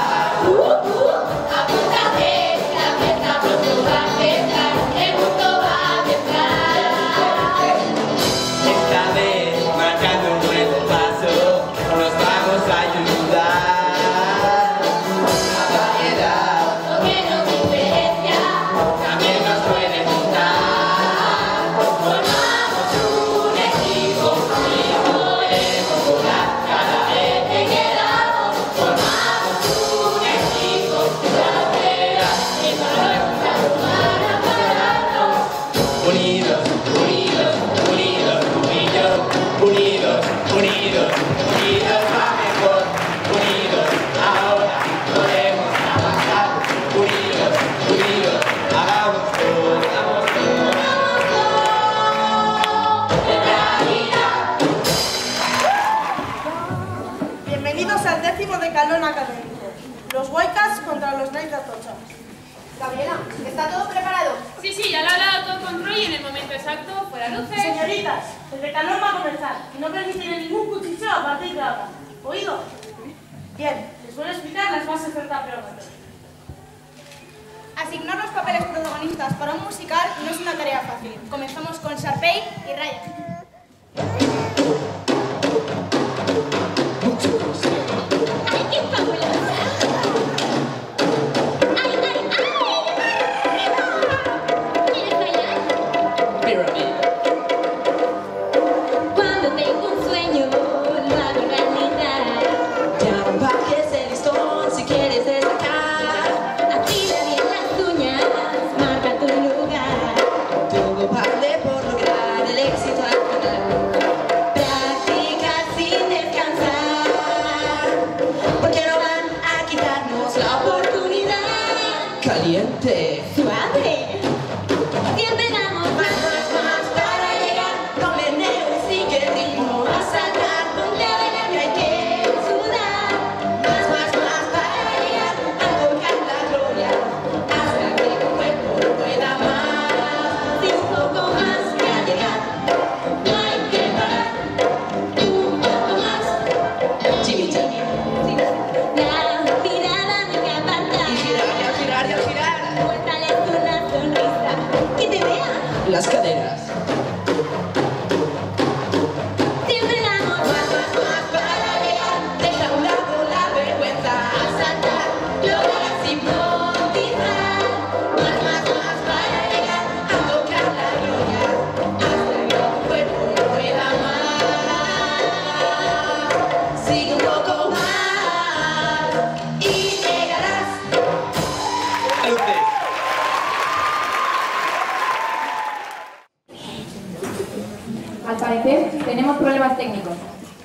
Apúntate, la fiesta pronto va a empezar. El mundo va a entrar.
Esta vez, marcando un nuevo paso, nos vamos a ayudar. La variedad
Lo que nos diferencia.
también nos puede gustar.
Formamos un equipo y podemos volar cada vez que queramos. Formamos un equipo, carreras y balones para pararnos.
Unidos, unidos, unidos, tú y yo. Unidos, unidos, unidos va mejor. Unidos, ahora podemos avanzar. Unidos, unidos, hagamos todo, hagamos todo.
Bienvenidos al 10º decalón académico. Los Huaycas contra los Knights de Atocha.
Gabriela, ¿está todo preparado?
Sí, ya lo he hablado todo con Troy y en el momento exacto, fuera luces.
Señoritas, el decalón va a comenzar y no permitiré ningún cuchicheo a partir de ahora. ¿Oído? Bien, les voy a explicar las bases del campeonato.
Asignar los papeles protagonistas para un musical no es una tarea fácil. Comenzamos con Sharpay y Ryan. ¡Ay, qué fabulosa! ¡Ay, ay, ay! ¿Quieres bailar?
Cuando tengo un sueño, lo hago realidad. Ya no bajes el listón si quieres destacar. Afila bien las uñas, marca tu lugar. Todo vale por lograr el éxito al final.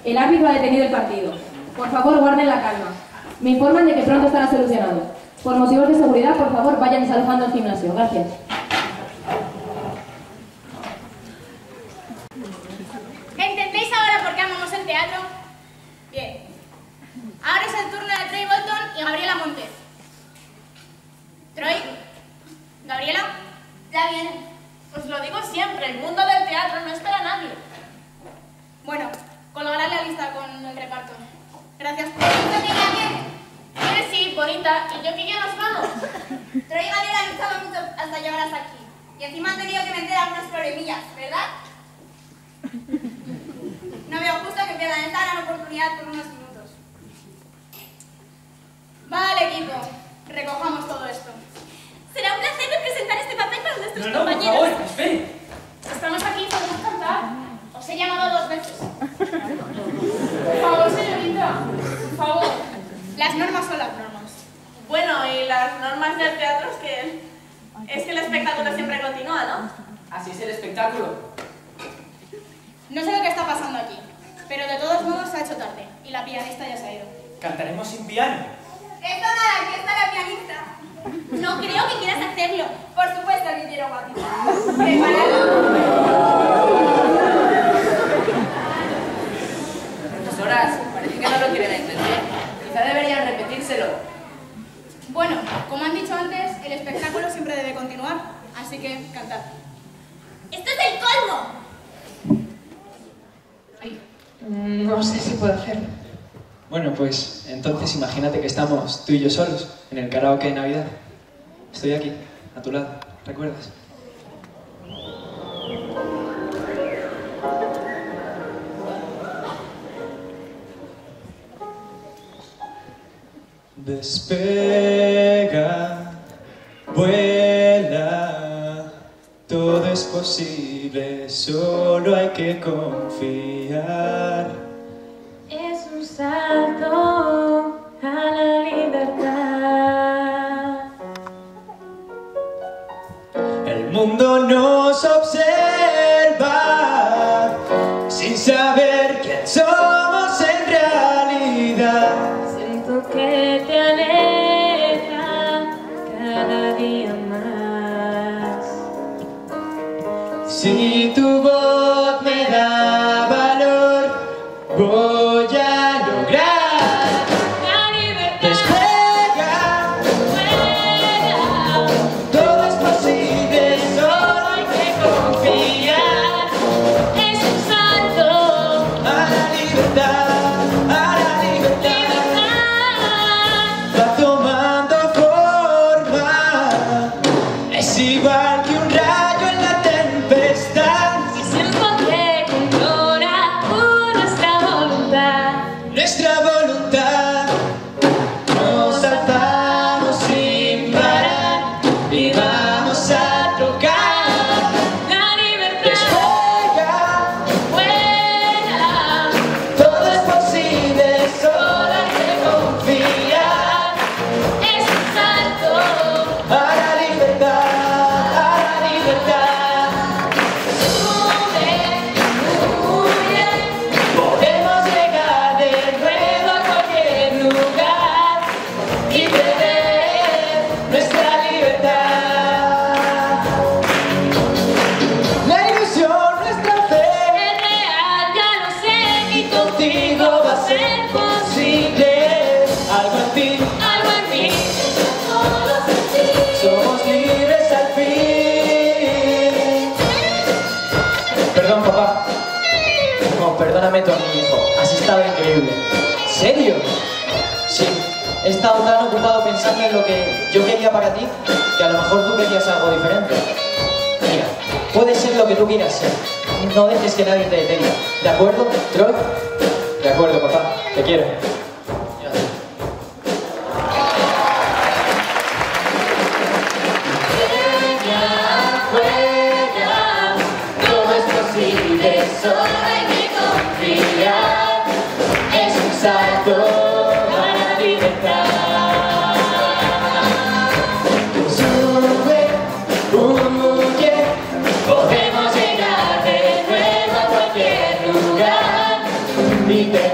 El árbitro ha detenido el partido. Por favor, guarden la calma. Me informan de que pronto estará solucionado. Por motivos de seguridad, por favor, vayan desalojando el gimnasio. Gracias.
¿Entendéis ahora por qué amamos el teatro? Bien. Ahora es el turno de Troy Bolton y Gabriela Montes. Troy, Gabriela, ya vienen.
Os lo digo siempre, el mundo del teatro no espera a nadie.
Bueno, colgaré la lista con el reparto. Gracias.
¿Usted que ya viene? ¿Quieres ir, bonita? ¿Y yo que ya nos vamos?
Troy y Gabriela han luchado mucho hasta llegar hasta aquí. Y encima han tenido que vender algunas problemillas, ¿verdad? No veo justo que pierdan esta gran oportunidad por unos minutos. Vale, equipo. Recojamos todo esto.
Será un placer representar este papel para nuestros
No,
compañeros.
por favor, espere.
Estamos aquí, podemos cantar.
Os he llamado 2 veces.
Por favor, señorita. Por favor.
Las normas son las normas.
Bueno, y las normas del teatro es que el espectáculo siempre continúa, ¿no?
Así es el espectáculo.
No sé lo que está pasando aquí, pero de todos modos se ha hecho tarde y la pianista ya se ha ido.
Cantaremos sin piano.
¡Esto nada! ¡Aquí está la pianista!
No creo que quieras hacerlo.
Por supuesto que quiero, guapita. ¡Preparado!
Profesoras, parece que no lo quieren entender. Quizá deberían repetírselo.
Bueno, como han dicho antes, el espectáculo siempre debe continuar, así que cantad.
¡Esto es el colmo!
No sé si puedo hacerlo. Bueno, pues entonces imagínate que estamos tú y yo solos en el karaoke de Navidad. Estoy aquí, a tu lado, ¿recuerdas? Despega, vuela, todo es posible, solo hay que confiar.
Es un salto a la libertad.
El mundo nos observa sin saber quién somos en realidad.
Siento que te aleja cada día más.
Si tu voz me da valor, voy a lograr
La libertad.
Despega,
Vuela.
todo es posible, solo hay que confiar.
Es un salto
A la libertad, a la libertad. Va tomando forma, es igual que un rayo en la tempestad.
Y siento que controla nuestra voluntad.
Nuestra voluntad, nos alzamos sin parar y vamos a tocar.
La libertad.
Despega,
Vuela.
todo es posible, solo hay que confiar.
Es un salto.
A la libertad, a la libertad.
Sube, huye.
Podemos llegar de nuevo a cualquier lugar y tener nuestra libertad. La ilusión, nuestra fe,
Es real, ya lo sé. Y
contigo va a ser posible. Algo en ti,
algo en mí. Solo sentir.
somos libres al fin. Perdón, papá.
No, perdóname tú a mi hijo. Has estado increíble.
¿Serio?
Sí, he estado tan ocupado pensando en lo que yo quería para ti que a lo mejor tú querías algo diferente. Mira, puedes ser lo que tú quieras ser. No dejes que nadie te detenga. ¿De acuerdo, Troy?
De acuerdo, papá. Te quiero.
Juega, todo es posible, solo hay que confiar.
Es un salto a la libertad. Sube, huye, podemos llegar de nuevo a cualquier lugar y te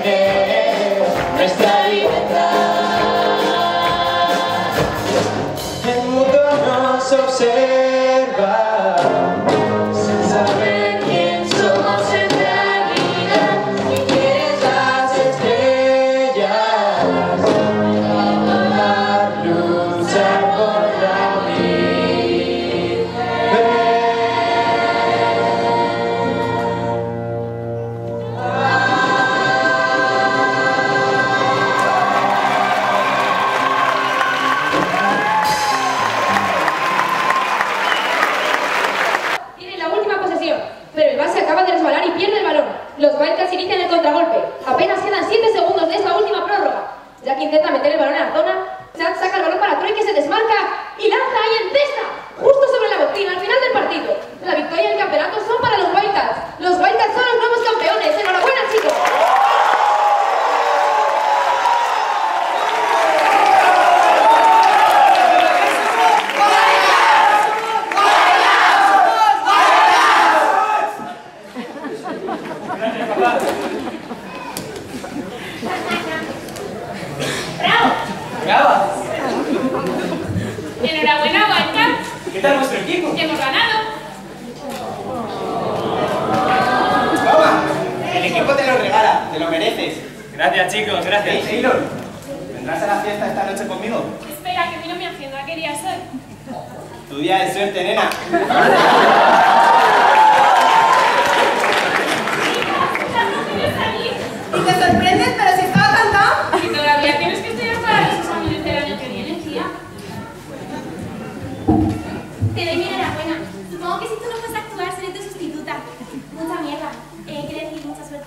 que intenta meter el balón en la zona. Chad saca el balón para Troy, que se desmarca y lanza ahí en cesta, justo sobre la botina, al final del partido. La victoria y el campeonato son para los Wildcats. Los Wildcats son los nuevos campeones. ¡Enhorabuena, chicos!
¡Bravo!
Enhorabuena, Wildcats.
¿Qué tal vuestro equipo?
Hemos ganado.
Toma, el equipo te lo regala, te lo mereces.
Gracias, chicos, gracias.
Hey, Taylor, ¿vendrás a la fiesta esta noche conmigo?
Espera, que vino mi agenda. ¿Qué día soy?
Tu día de suerte, nena.
Y te sorprendes, pero si estaba cantado.
Y todavía tienes que estudiar para los exámenes del año que viene, tía.
Te doy mi enhorabuena. Supongo que si tú no puedes actuar, seré tu sustituta. Mucha mierda. Quiero decir, mucha suerte.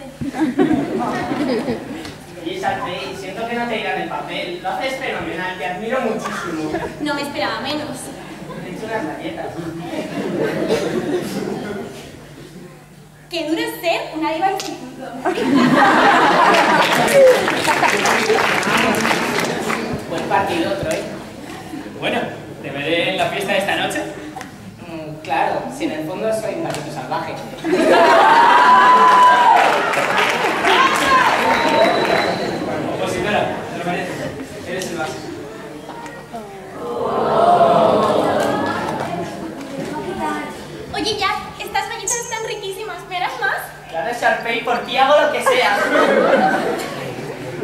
Oye, Salve, siento que no te irán el papel. Lo haces fenomenal, te admiro muchísimo.
No me esperaba menos.
Te he hecho unas galletas.
Qué duro es ser una diva instituto.
Buen partido, Troy.
Bueno, ¿te veré en la fiesta de esta noche?
Claro, si en el fondo soy un gatito salvaje.
Compositora, te lo mereces. Eres el base.
Oye, Jack, estas galletas están riquísimas. ¿Me harás más?
Claro, Sharpay, por ti hago lo que sea.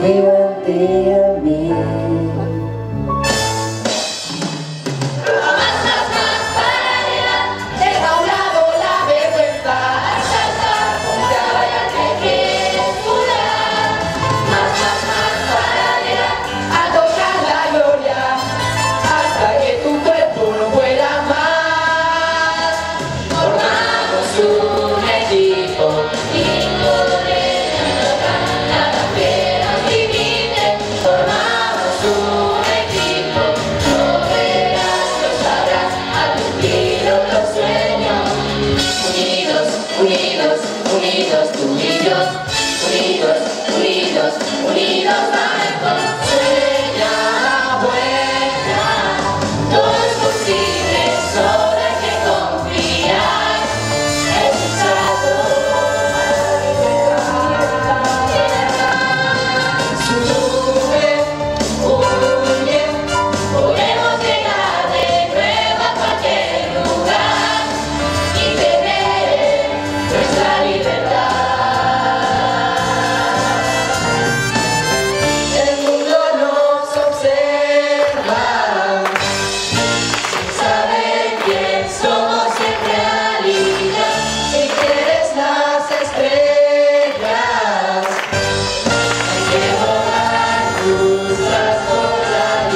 confío en ti y en mí.
Deja a un lado la vergüenza, al saltar, ponte a bailar que quieres volar. Más paralela, a tocar la gloria, hasta que tu cuerpo no pueda más. Formamos un equipo y nada que nos limite. Formamos un equipo, lo verás, lo sabrás, al cumplir otro sueño. Unidos, unidos, unidos tú y yo. Unidos, unidos, unidos mejor. Sueña, vuela, todo es posible, solo hay que confiar. Es un salto a la libertad. Sube, huye, podemos llegar de nuevo a cualquier lugar y tener nuestra libertad. El mundo nos observa sin saber quién somos en realidad. Si quieres las estrellas, hay que volar cruzas por la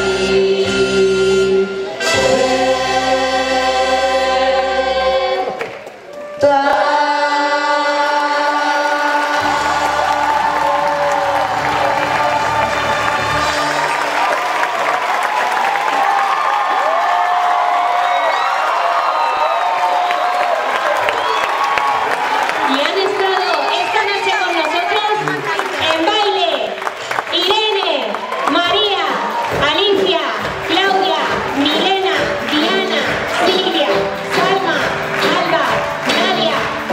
Y han estado esta noche con nosotros en baile Irene, María, Alicia, Claudia, Milena, Diana, Silvia, Salma, Alba, Nadia,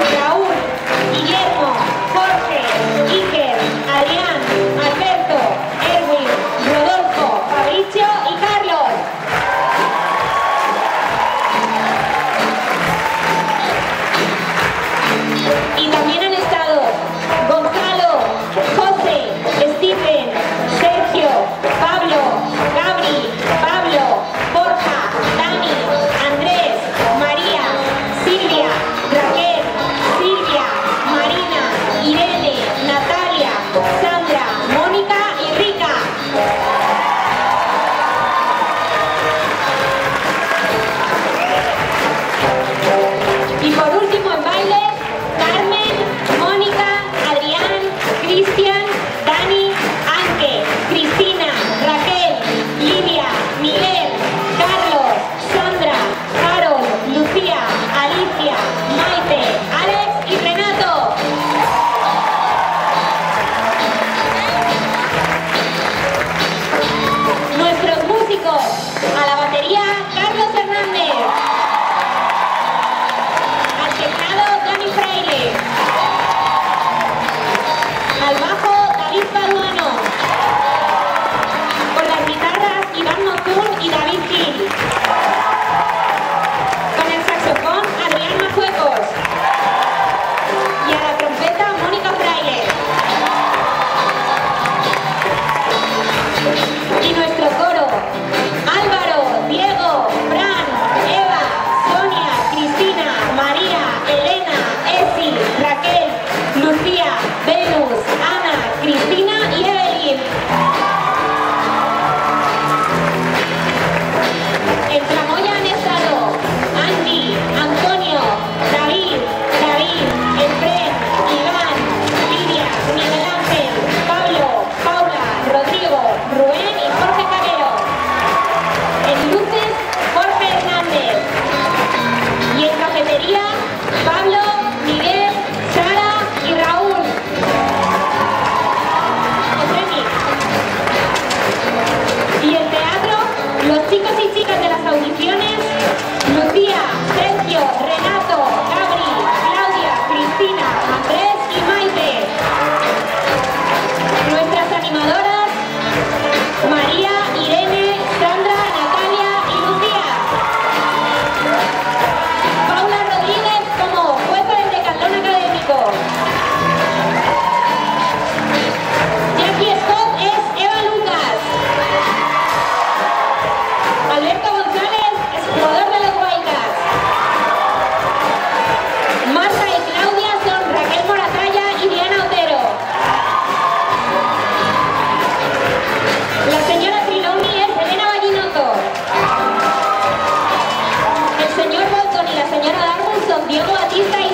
Esta